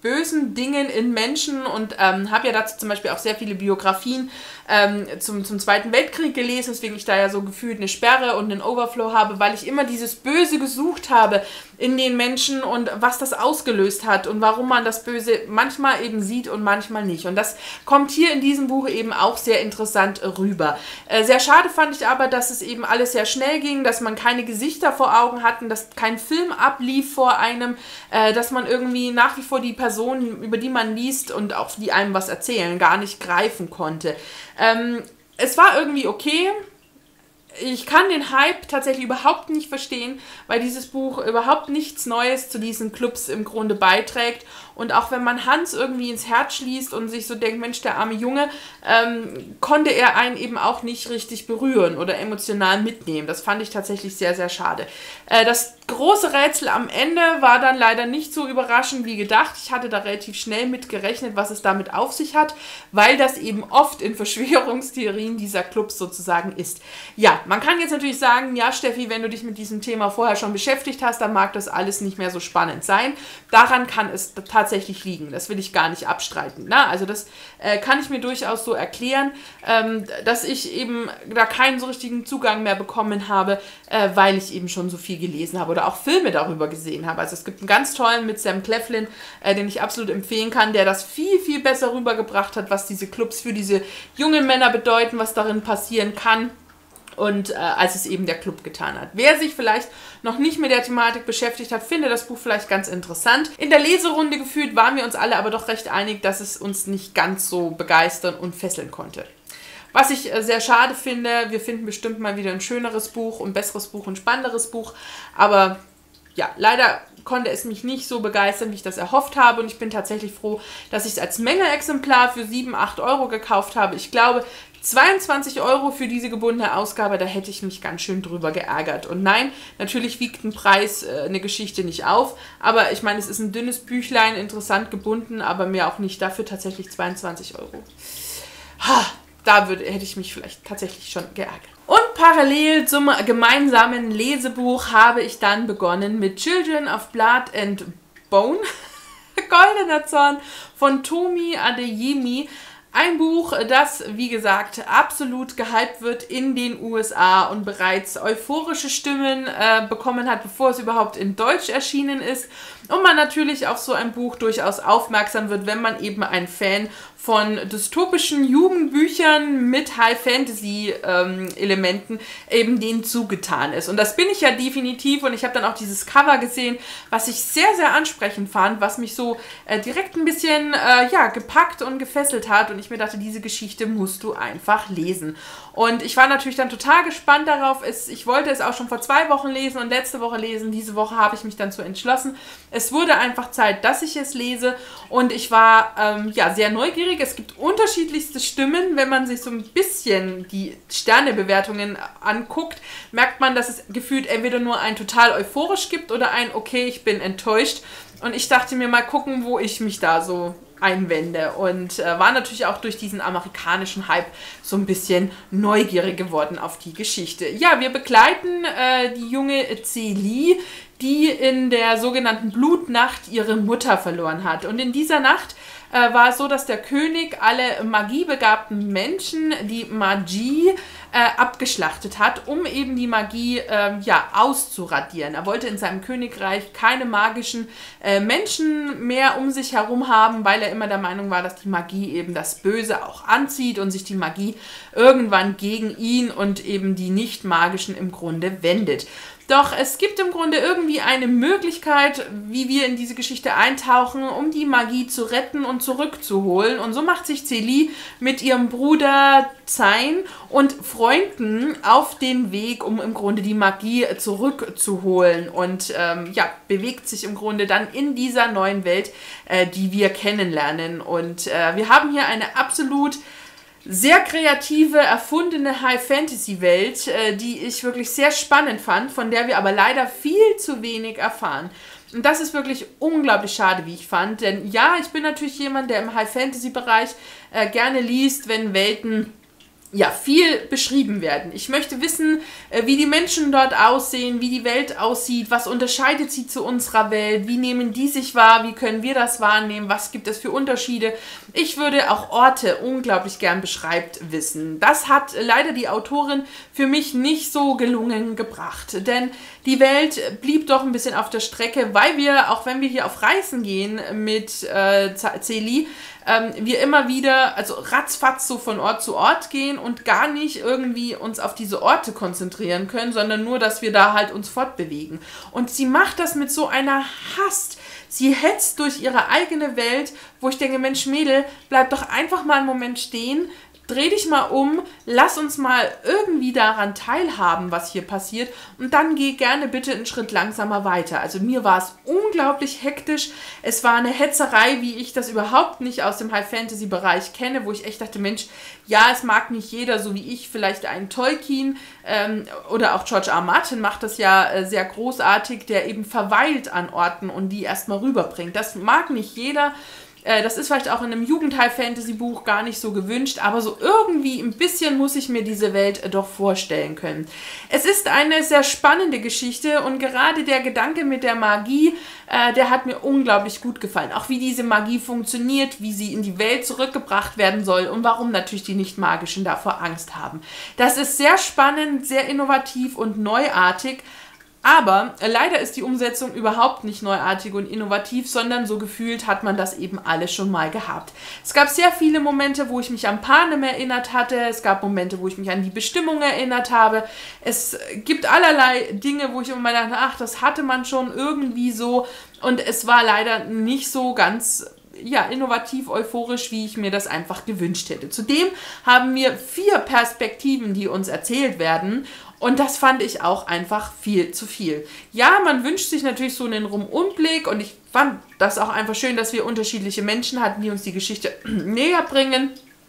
bösen Dingen in Menschen und ähm, habe ja dazu zum Beispiel auch sehr viele Biografien ähm, zum, zum Zweiten Weltkrieg gelesen, weswegen ich da ja so gefühlt eine Sperre und einen Overflow habe, weil ich immer dieses Böse gesucht habe in den Menschen und was das ausgelöst hat und warum man das Böse manchmal eben sieht und manchmal nicht. Und das kommt hier in diesem Buch eben auch sehr interessant rüber. Äh, sehr schade fand ich aber, dass es eben alles sehr schnell ging, dass man keine Gesichter vor Augen hatten, dass kein Film ablief vor einem, äh, dass man irgendwie nach wie vor die Personen, über die man liest und auch die einem was erzählen, gar nicht greifen konnte. Ähm, es war irgendwie okay. Ich kann den Hype tatsächlich überhaupt nicht verstehen, weil dieses Buch überhaupt nichts Neues zu diesen Clubs im Grunde beiträgt. Und auch wenn man Hans irgendwie ins Herz schließt und sich so denkt, Mensch, der arme Junge, ähm, konnte er einen eben auch nicht richtig berühren oder emotional mitnehmen. Das fand ich tatsächlich sehr, sehr schade. Äh, das große Rätsel am Ende war dann leider nicht so überraschend wie gedacht. Ich hatte da relativ schnell mit gerechnet, was es damit auf sich hat, weil das eben oft in Verschwörungstheorien dieser Clubs sozusagen ist. Ja, man kann jetzt natürlich sagen, ja Steffi, wenn du dich mit diesem Thema vorher schon beschäftigt hast, dann mag das alles nicht mehr so spannend sein. Daran kann es tatsächlich tatsächlich liegen. Das will ich gar nicht abstreiten. Na, also das äh, kann ich mir durchaus so erklären, ähm, dass ich eben da keinen so richtigen Zugang mehr bekommen habe, äh, weil ich eben schon so viel gelesen habe oder auch Filme darüber gesehen habe. Also es gibt einen ganz tollen mit Sam Claflin, äh, den ich absolut empfehlen kann, der das viel, viel besser rübergebracht hat, was diese Clubs für diese jungen Männer bedeuten, was darin passieren kann. Und äh, als es eben der Club getan hat. Wer sich vielleicht noch nicht mit der Thematik beschäftigt hat, finde das Buch vielleicht ganz interessant. In der Leserunde gefühlt waren wir uns alle aber doch recht einig, dass es uns nicht ganz so begeistern und fesseln konnte. Was ich äh, sehr schade finde, wir finden bestimmt mal wieder ein schöneres Buch, ein besseres Buch, ein spannenderes Buch. Aber ja, leider konnte es mich nicht so begeistern, wie ich das erhofft habe. Und ich bin tatsächlich froh, dass ich es als Mängelexemplar für sieben, acht Euro gekauft habe. Ich glaube, zweiundzwanzig Euro für diese gebundene Ausgabe, da hätte ich mich ganz schön drüber geärgert. Und nein, natürlich wiegt ein Preis äh, eine Geschichte nicht auf, aber ich meine, es ist ein dünnes Büchlein, interessant gebunden, aber mehr auch nicht. Dafür tatsächlich zweiundzwanzig Euro. Ha, da würde, hätte ich mich vielleicht tatsächlich schon geärgert. Und parallel zum gemeinsamen Lesebuch habe ich dann begonnen mit Children of Blood and Bone, Goldener Zorn von Tomi Adeyemi. Ein Buch, das, wie gesagt, absolut gehypt wird in den U S A und bereits euphorische Stimmen äh, bekommen hat, bevor es überhaupt in Deutsch erschienen ist. Und man natürlich auf so ein Buch durchaus aufmerksam wird, wenn man eben ein Fan von dystopischen Jugendbüchern mit High-Fantasy-Elementen ähm, eben denen zugetan ist. Und das bin ich ja definitiv und ich habe dann auch dieses Cover gesehen, was ich sehr, sehr ansprechend fand, was mich so äh, direkt ein bisschen äh, ja, gepackt und gefesselt hat und ich mir dachte, diese Geschichte musst du einfach lesen. Und ich war natürlich dann total gespannt darauf. Es, ich wollte es auch schon vor zwei Wochen lesen und letzte Woche lesen. Diese Woche habe ich mich dann zu entschlossen. Es wurde einfach Zeit, dass ich es lese und ich war ähm, ja, sehr neugierig. Es gibt unterschiedlichste Stimmen. Wenn man sich so ein bisschen die Sternebewertungen anguckt, merkt man, dass es gefühlt entweder nur ein total euphorisch gibt oder ein okay, ich bin enttäuscht. Und ich dachte mir mal gucken, wo ich mich da so einwände und äh, war natürlich auch durch diesen amerikanischen Hype so ein bisschen neugierig geworden auf die Geschichte. Ja, wir begleiten äh, die junge Celie, die in der sogenannten Blutnacht ihre Mutter verloren hat. Und in dieser Nacht äh, war es so, dass der König alle magiebegabten Menschen, die Magie, äh, abgeschlachtet hat, um eben die Magie äh, ja, auszuradieren. Er wollte in seinem Königreich keine magischen äh, Menschen mehr um sich herum haben, weil er immer der Meinung war, dass die Magie eben das Böse auch anzieht und sich die Magie irgendwann gegen ihn und eben die nicht-magischen im Grunde wendet. Doch es gibt im Grunde irgendwie eine Möglichkeit, wie wir in diese Geschichte eintauchen, um die Magie zu retten und zurückzuholen. Und so macht sich Celie mit ihrem Bruder Zayn und Freunden auf den Weg, um im Grunde die Magie zurückzuholen. Und ähm, ja, bewegt sich im Grunde dann in dieser neuen Welt, äh, die wir kennenlernen. Und äh, wir haben hier eine absolut sehr kreative, erfundene High-Fantasy-Welt, äh, die ich wirklich sehr spannend fand, von der wir aber leider viel zu wenig erfahren. Und das ist wirklich unglaublich schade, wie ich fand. Denn ja, ich bin natürlich jemand, der im High-Fantasy-Bereich äh, gerne liest, wenn Welten ja, viel beschrieben werden. Ich möchte wissen, wie die Menschen dort aussehen, wie die Welt aussieht, was unterscheidet sie zu unserer Welt, wie nehmen die sich wahr, wie können wir das wahrnehmen, was gibt es für Unterschiede. Ich würde auch Orte unglaublich gern beschreibt wissen. Das hat leider die Autorin für mich nicht so gelungen gebracht, denn die Welt blieb doch ein bisschen auf der Strecke, weil wir, auch wenn wir hier auf Reisen gehen mit äh, Celi, ähm, wir immer wieder, also ratzfatz so von Ort zu Ort gehen und gar nicht irgendwie uns auf diese Orte konzentrieren können, sondern nur, dass wir da halt uns fortbewegen. Und sie macht das mit so einer Hast. Sie hetzt durch ihre eigene Welt, wo ich denke, Mensch Mädel, bleib doch einfach mal einen Moment stehen, dreh dich mal um, lass uns mal irgendwie daran teilhaben, was hier passiert und dann geh gerne bitte einen Schritt langsamer weiter. Also mir war es unglaublich hektisch. Es war eine Hetzerei, wie ich das überhaupt nicht aus dem High-Fantasy-Bereich kenne, wo ich echt dachte, Mensch, ja, es mag nicht jeder, so wie ich, vielleicht einen Tolkien ähm, oder auch George R. R. Martin macht das ja äh, sehr großartig, der eben verweilt an Orten und die erstmal rüberbringt. Das mag nicht jeder. Das ist vielleicht auch in einem Jugend-High-Fantasy-Buch gar nicht so gewünscht, aber so irgendwie ein bisschen muss ich mir diese Welt doch vorstellen können. Es ist eine sehr spannende Geschichte und gerade der Gedanke mit der Magie, äh, der hat mir unglaublich gut gefallen. Auch wie diese Magie funktioniert, wie sie in die Welt zurückgebracht werden soll und warum natürlich die Nicht-Magischen davor Angst haben. Das ist sehr spannend, sehr innovativ und neuartig. Aber leider ist die Umsetzung überhaupt nicht neuartig und innovativ, sondern so gefühlt hat man das eben alles schon mal gehabt. Es gab sehr viele Momente, wo ich mich an Panem erinnert hatte. Es gab Momente, wo ich mich an die Bestimmung erinnert habe. Es gibt allerlei Dinge, wo ich immer mal dachte, ach, das hatte man schon irgendwie so. Und es war leider nicht so ganz ja, innovativ, euphorisch, wie ich mir das einfach gewünscht hätte. Zudem haben wir vier Perspektiven, die uns erzählt werden. Und das fand ich auch einfach viel zu viel. Ja, man wünscht sich natürlich so einen Rundumblick und ich fand das auch einfach schön, dass wir unterschiedliche Menschen hatten, die uns die Geschichte näher bringen.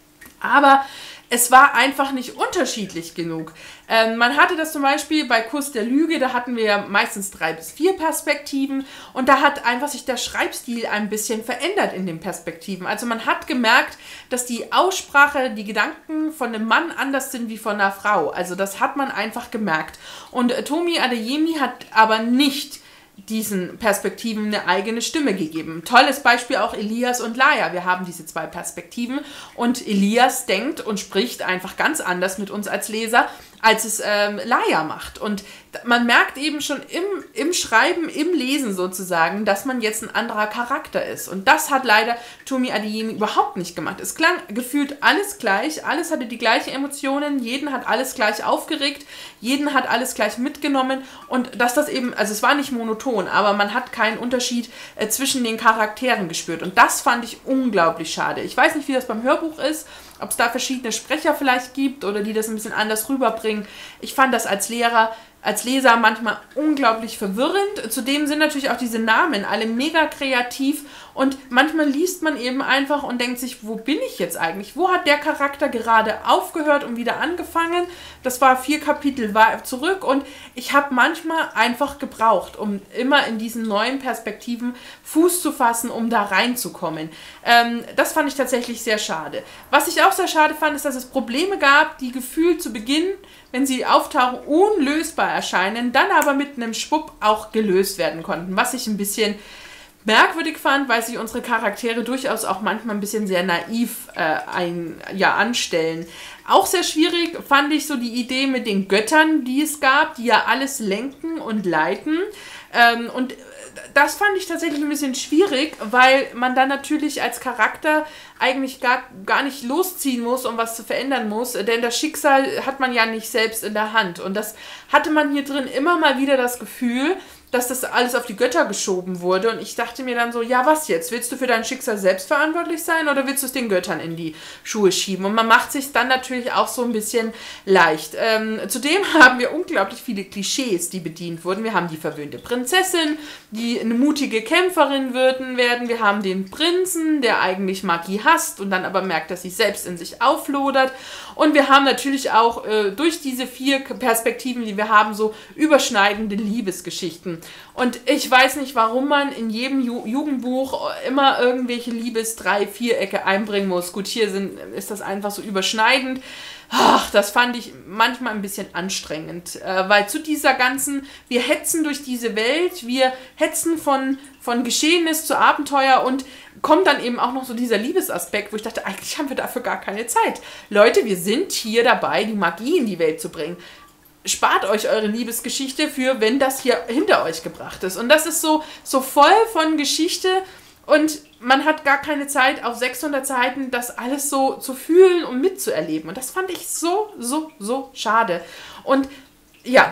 Aber es war einfach nicht unterschiedlich genug. Ähm, man hatte das zum Beispiel bei Kuss der Lüge, da hatten wir ja meistens drei bis vier Perspektiven und da hat einfach sich der Schreibstil ein bisschen verändert in den Perspektiven. Also man hat gemerkt, dass die Aussprache, die Gedanken von einem Mann anders sind wie von einer Frau. Also das hat man einfach gemerkt. Und äh, Tomi Adeyemi hat aber nicht diesen Perspektiven eine eigene Stimme gegeben. Tolles Beispiel auch Elias und Laia. Wir haben diese zwei Perspektiven und Elias denkt und spricht einfach ganz anders mit uns als Leser, als es ähm, Laia macht. Und man merkt eben schon im, im Schreiben, im Lesen sozusagen, dass man jetzt ein anderer Charakter ist. Und das hat leider Tomi Adeyemi überhaupt nicht gemacht. Es klang gefühlt alles gleich, alles hatte die gleichen Emotionen, jeden hat alles gleich aufgeregt, jeden hat alles gleich mitgenommen und dass das eben, also es war nicht monoton, aber man hat keinen Unterschied äh, zwischen den Charakteren gespürt. Und das fand ich unglaublich schade. Ich weiß nicht, wie das beim Hörbuch ist, ob es da verschiedene Sprecher vielleicht gibt oder die das ein bisschen anders rüberbringen. Ich fand das als Lehrer, als Leser manchmal unglaublich verwirrend. Zudem sind natürlich auch diese Namen alle mega kreativ und manchmal liest man eben einfach und denkt sich, wo bin ich jetzt eigentlich? Wo hat der Charakter gerade aufgehört und wieder angefangen? Das war vier Kapitel zurück und ich habe manchmal einfach gebraucht, um immer in diesen neuen Perspektiven Fuß zu fassen, um da reinzukommen. Ähm, das fand ich tatsächlich sehr schade. Was ich auch sehr schade fand, ist, dass es Probleme gab, die gefühlt zu Beginn, wenn sie auftauchen, unlösbar erscheinen, dann aber mit einem Schwupp auch gelöst werden konnten, was ich ein bisschen merkwürdig fand, weil sich unsere Charaktere durchaus auch manchmal ein bisschen sehr naiv äh, ein, ja, anstellen. Auch sehr schwierig fand ich so die Idee mit den Göttern, die es gab, die ja alles lenken und leiten. Ähm, und das fand ich tatsächlich ein bisschen schwierig, weil man dann natürlich als Charakter eigentlich gar, gar nicht losziehen muss, um was zu verändern muss, denn das Schicksal hat man ja nicht selbst in der Hand. Und das hatte man hier drin immer mal wieder das Gefühl, dass das alles auf die Götter geschoben wurde. Und ich dachte mir dann so, ja, was jetzt? Willst du für dein Schicksal selbst verantwortlich sein oder willst du es den Göttern in die Schuhe schieben? Und man macht sich dann natürlich auch so ein bisschen leicht. Ähm, zudem haben wir unglaublich viele Klischees, die bedient wurden. Wir haben die verwöhnte Prinzessin, die eine mutige Kämpferin werden werden. Wir haben den Prinzen, der eigentlich Magie hasst und dann aber merkt, dass sie selbst in sich auflodert. Und wir haben natürlich auch äh, durch diese vier Perspektiven, die wir haben, so überschneidende Liebesgeschichten. Und ich weiß nicht, warum man in jedem Ju Jugendbuch immer irgendwelche Liebes-, drei-, vierecke einbringen muss. Gut, hier sind, ist das einfach so überschneidend. ach, das fand ich manchmal ein bisschen anstrengend, äh, weil zu dieser ganzen, wir hetzen durch diese Welt, wir hetzen von, von Geschehnis zu Abenteuer und kommt dann eben auch noch so dieser Liebesaspekt, wo ich dachte, eigentlich haben wir dafür gar keine Zeit. Leute, wir sind hier dabei, die Magie in die Welt zu bringen. Spart euch eure Liebesgeschichte für, wenn das hier hinter euch gebracht ist. Und das ist so, so voll von Geschichte und man hat gar keine Zeit, auf sechshundert Seiten das alles so zu fühlen und mitzuerleben. Und das fand ich so, so, so schade. Und ja,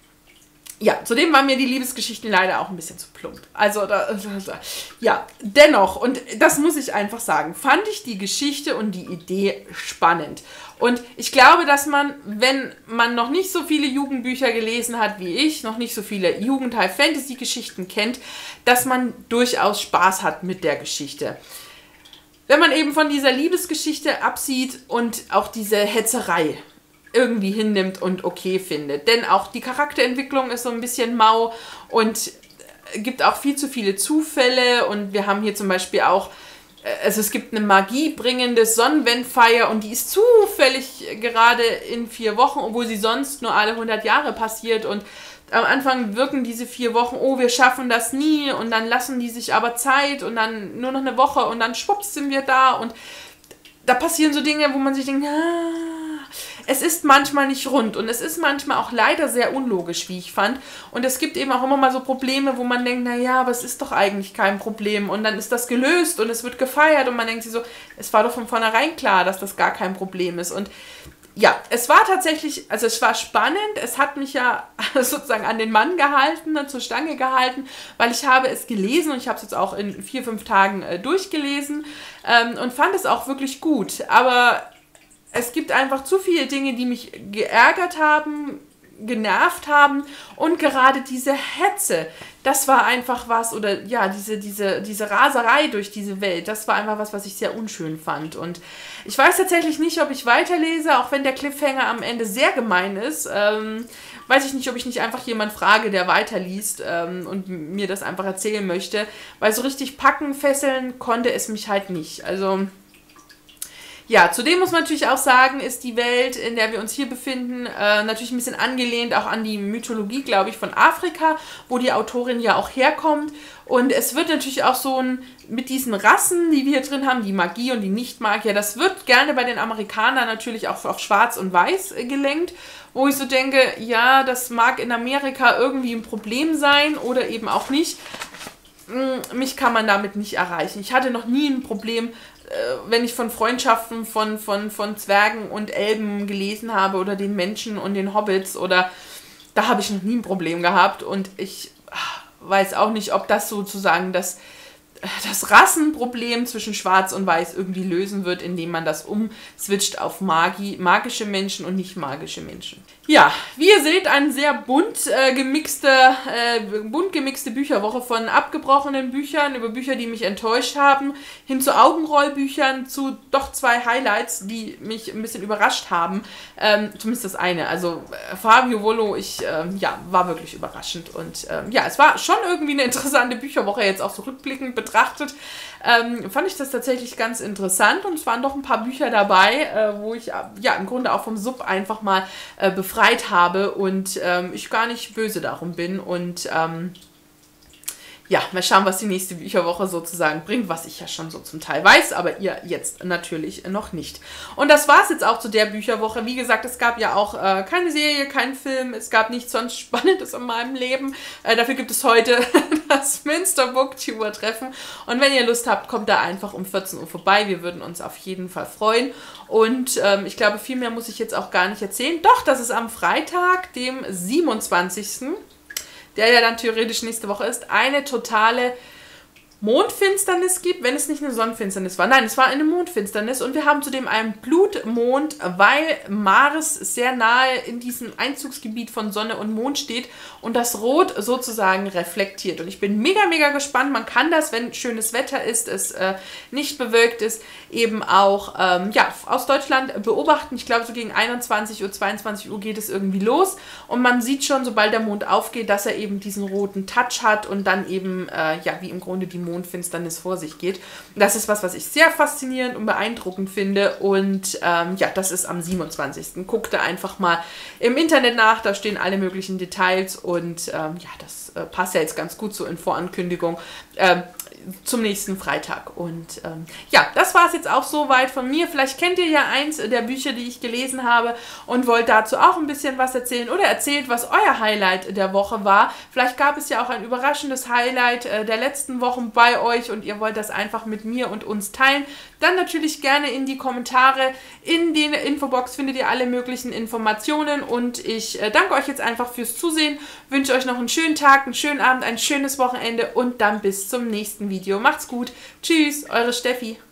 ja, zudem waren mir die Liebesgeschichten leider auch ein bisschen zu plump. Also, da, da, ja, dennoch, und das muss ich einfach sagen, fand ich die Geschichte und die Idee spannend. Und ich glaube, dass man, wenn man noch nicht so viele Jugendbücher gelesen hat wie ich, noch nicht so viele Jugend-High-Fantasy-Geschichten kennt, dass man durchaus Spaß hat mit der Geschichte. Wenn man eben von dieser Liebesgeschichte absieht und auch diese Hetzerei irgendwie hinnimmt und okay findet. Denn auch die Charakterentwicklung ist so ein bisschen mau und gibt auch viel zu viele Zufälle und wir haben hier zum Beispiel auch, also es gibt eine magiebringende Sonnenwendfeier und die ist zufällig gerade in vier Wochen, obwohl sie sonst nur alle hundert Jahre passiert und am Anfang wirken diese vier Wochen, oh, wir schaffen das nie und dann lassen die sich aber Zeit und dann nur noch eine Woche und dann schwupps sind wir da und da passieren so Dinge, wo man sich denkt, ah, es ist manchmal nicht rund und es ist manchmal auch leider sehr unlogisch, wie ich fand. Und es gibt eben auch immer mal so Probleme, wo man denkt, naja, aber es ist doch eigentlich kein Problem. Und dann ist das gelöst und es wird gefeiert und man denkt sich so, es war doch von vornherein klar, dass das gar kein Problem ist. Und ja, es war tatsächlich, also es war spannend, es hat mich ja sozusagen an den Mann gehalten, zur Stange gehalten, weil ich habe es gelesen und ich habe es jetzt auch in vier, fünf Tagen äh, durchgelesen ähm, und fand es auch wirklich gut. Aber es gibt einfach zu viele Dinge, die mich geärgert haben, genervt haben und gerade diese Hetze, das war einfach was, oder ja, diese, diese, diese Raserei durch diese Welt, das war einfach was, was ich sehr unschön fand und ich weiß tatsächlich nicht, ob ich weiterlese, auch wenn der Cliffhanger am Ende sehr gemein ist, ähm, weiß ich nicht, ob ich nicht einfach jemanden frage, der weiterliest ähm, und mir das einfach erzählen möchte, weil so richtig packen, fesseln konnte es mich halt nicht, also ja, zudem muss man natürlich auch sagen, ist die Welt, in der wir uns hier befinden, äh, natürlich ein bisschen angelehnt auch an die Mythologie, glaube ich, von Afrika, wo die Autorin ja auch herkommt. Und es wird natürlich auch so ein, mit diesen Rassen, die wir hier drin haben, die Magie und die Nicht-Magier, das wird gerne bei den Amerikanern natürlich auch auf Schwarz und Weiß äh, gelenkt, wo ich so denke, ja, das mag in Amerika irgendwie ein Problem sein oder eben auch nicht. Mich kann man damit nicht erreichen. Ich hatte noch nie ein Problem, wenn ich von Freundschaften von, von, von Zwergen und Elben gelesen habe oder den Menschen und den Hobbits oder da habe ich noch nie ein Problem gehabt und ich weiß auch nicht, ob das sozusagen das, das Rassenproblem zwischen Schwarz und Weiß irgendwie lösen wird, indem man das umswitcht auf Magie, magische Menschen und nicht magische Menschen. Ja, wie ihr seht, eine sehr bunt, äh, gemixte, äh, bunt gemixte Bücherwoche von abgebrochenen Büchern über Bücher, die mich enttäuscht haben, hin zu Augenrollbüchern, zu doch zwei Highlights, die mich ein bisschen überrascht haben. Ähm, zumindest das eine. Also äh, Fabio Volo, ich, äh, ja, war wirklich überraschend. Und äh, ja, es war schon irgendwie eine interessante Bücherwoche, jetzt auch so rückblickend betrachtet. Ähm, fand ich das tatsächlich ganz interessant und es waren doch ein paar Bücher dabei, äh, wo ich äh, ja im Grunde auch vom Sub einfach mal äh, befreit habe und ähm, ich gar nicht böse darum bin und ähm, ja, mal schauen, was die nächste Bücherwoche sozusagen bringt, was ich ja schon so zum Teil weiß, aber ihr jetzt natürlich noch nicht. Und das war es jetzt auch zu der Bücherwoche. Wie gesagt, es gab ja auch äh, keine Serie, keinen Film, es gab nichts sonst Spannendes in meinem Leben. Äh, dafür gibt es heute das Münster Booktuber-Treffen. Und wenn ihr Lust habt, kommt da einfach um vierzehn Uhr vorbei. Wir würden uns auf jeden Fall freuen. Und ähm, ich glaube, viel mehr muss ich jetzt auch gar nicht erzählen. Doch, das ist am Freitag, dem siebenundzwanzigsten der ja dann theoretisch nächste Woche ist, eine totale Mondfinsternis gibt, wenn es nicht eine Sonnenfinsternis war. Nein, es war eine Mondfinsternis und wir haben zudem einen Blutmond, weil Mars sehr nahe in diesem Einzugsgebiet von Sonne und Mond steht und das Rot sozusagen reflektiert. Und ich bin mega, mega gespannt. Man kann das, wenn schönes Wetter ist, es äh, nicht bewölkt ist, eben auch ähm, ja, aus Deutschland beobachten. Ich glaube, so gegen einundzwanzig Uhr, zweiundzwanzig Uhr geht es irgendwie los und man sieht schon, sobald der Mond aufgeht, dass er eben diesen roten Touch hat und dann eben, äh, ja, wie im Grunde die Mond Mondfinsternis vor sich geht. Das ist was, was ich sehr faszinierend und beeindruckend finde und ähm, ja, das ist am siebenundzwanzigsten Guckt da einfach mal im Internet nach, da stehen alle möglichen Details und ähm, ja, das äh, passt ja jetzt ganz gut so in Vorankündigung ähm, zum nächsten Freitag. Und ähm, ja, das war es jetzt auch soweit von mir. Vielleicht kennt ihr ja eins der Bücher, die ich gelesen habe und wollt dazu auch ein bisschen was erzählen oder erzählt, was euer Highlight der Woche war. Vielleicht gab es ja auch ein überraschendes Highlight äh, der letzten Wochen bei euch und ihr wollt das einfach mit mir und uns teilen. Dann natürlich gerne in die Kommentare. In den Infobox findet ihr alle möglichen Informationen und ich äh, danke euch jetzt einfach fürs Zusehen, wünsche euch noch einen schönen Tag, einen schönen Abend, ein schönes Wochenende und dann bis zum nächsten Video. Macht's gut. Tschüss, eure Steffi.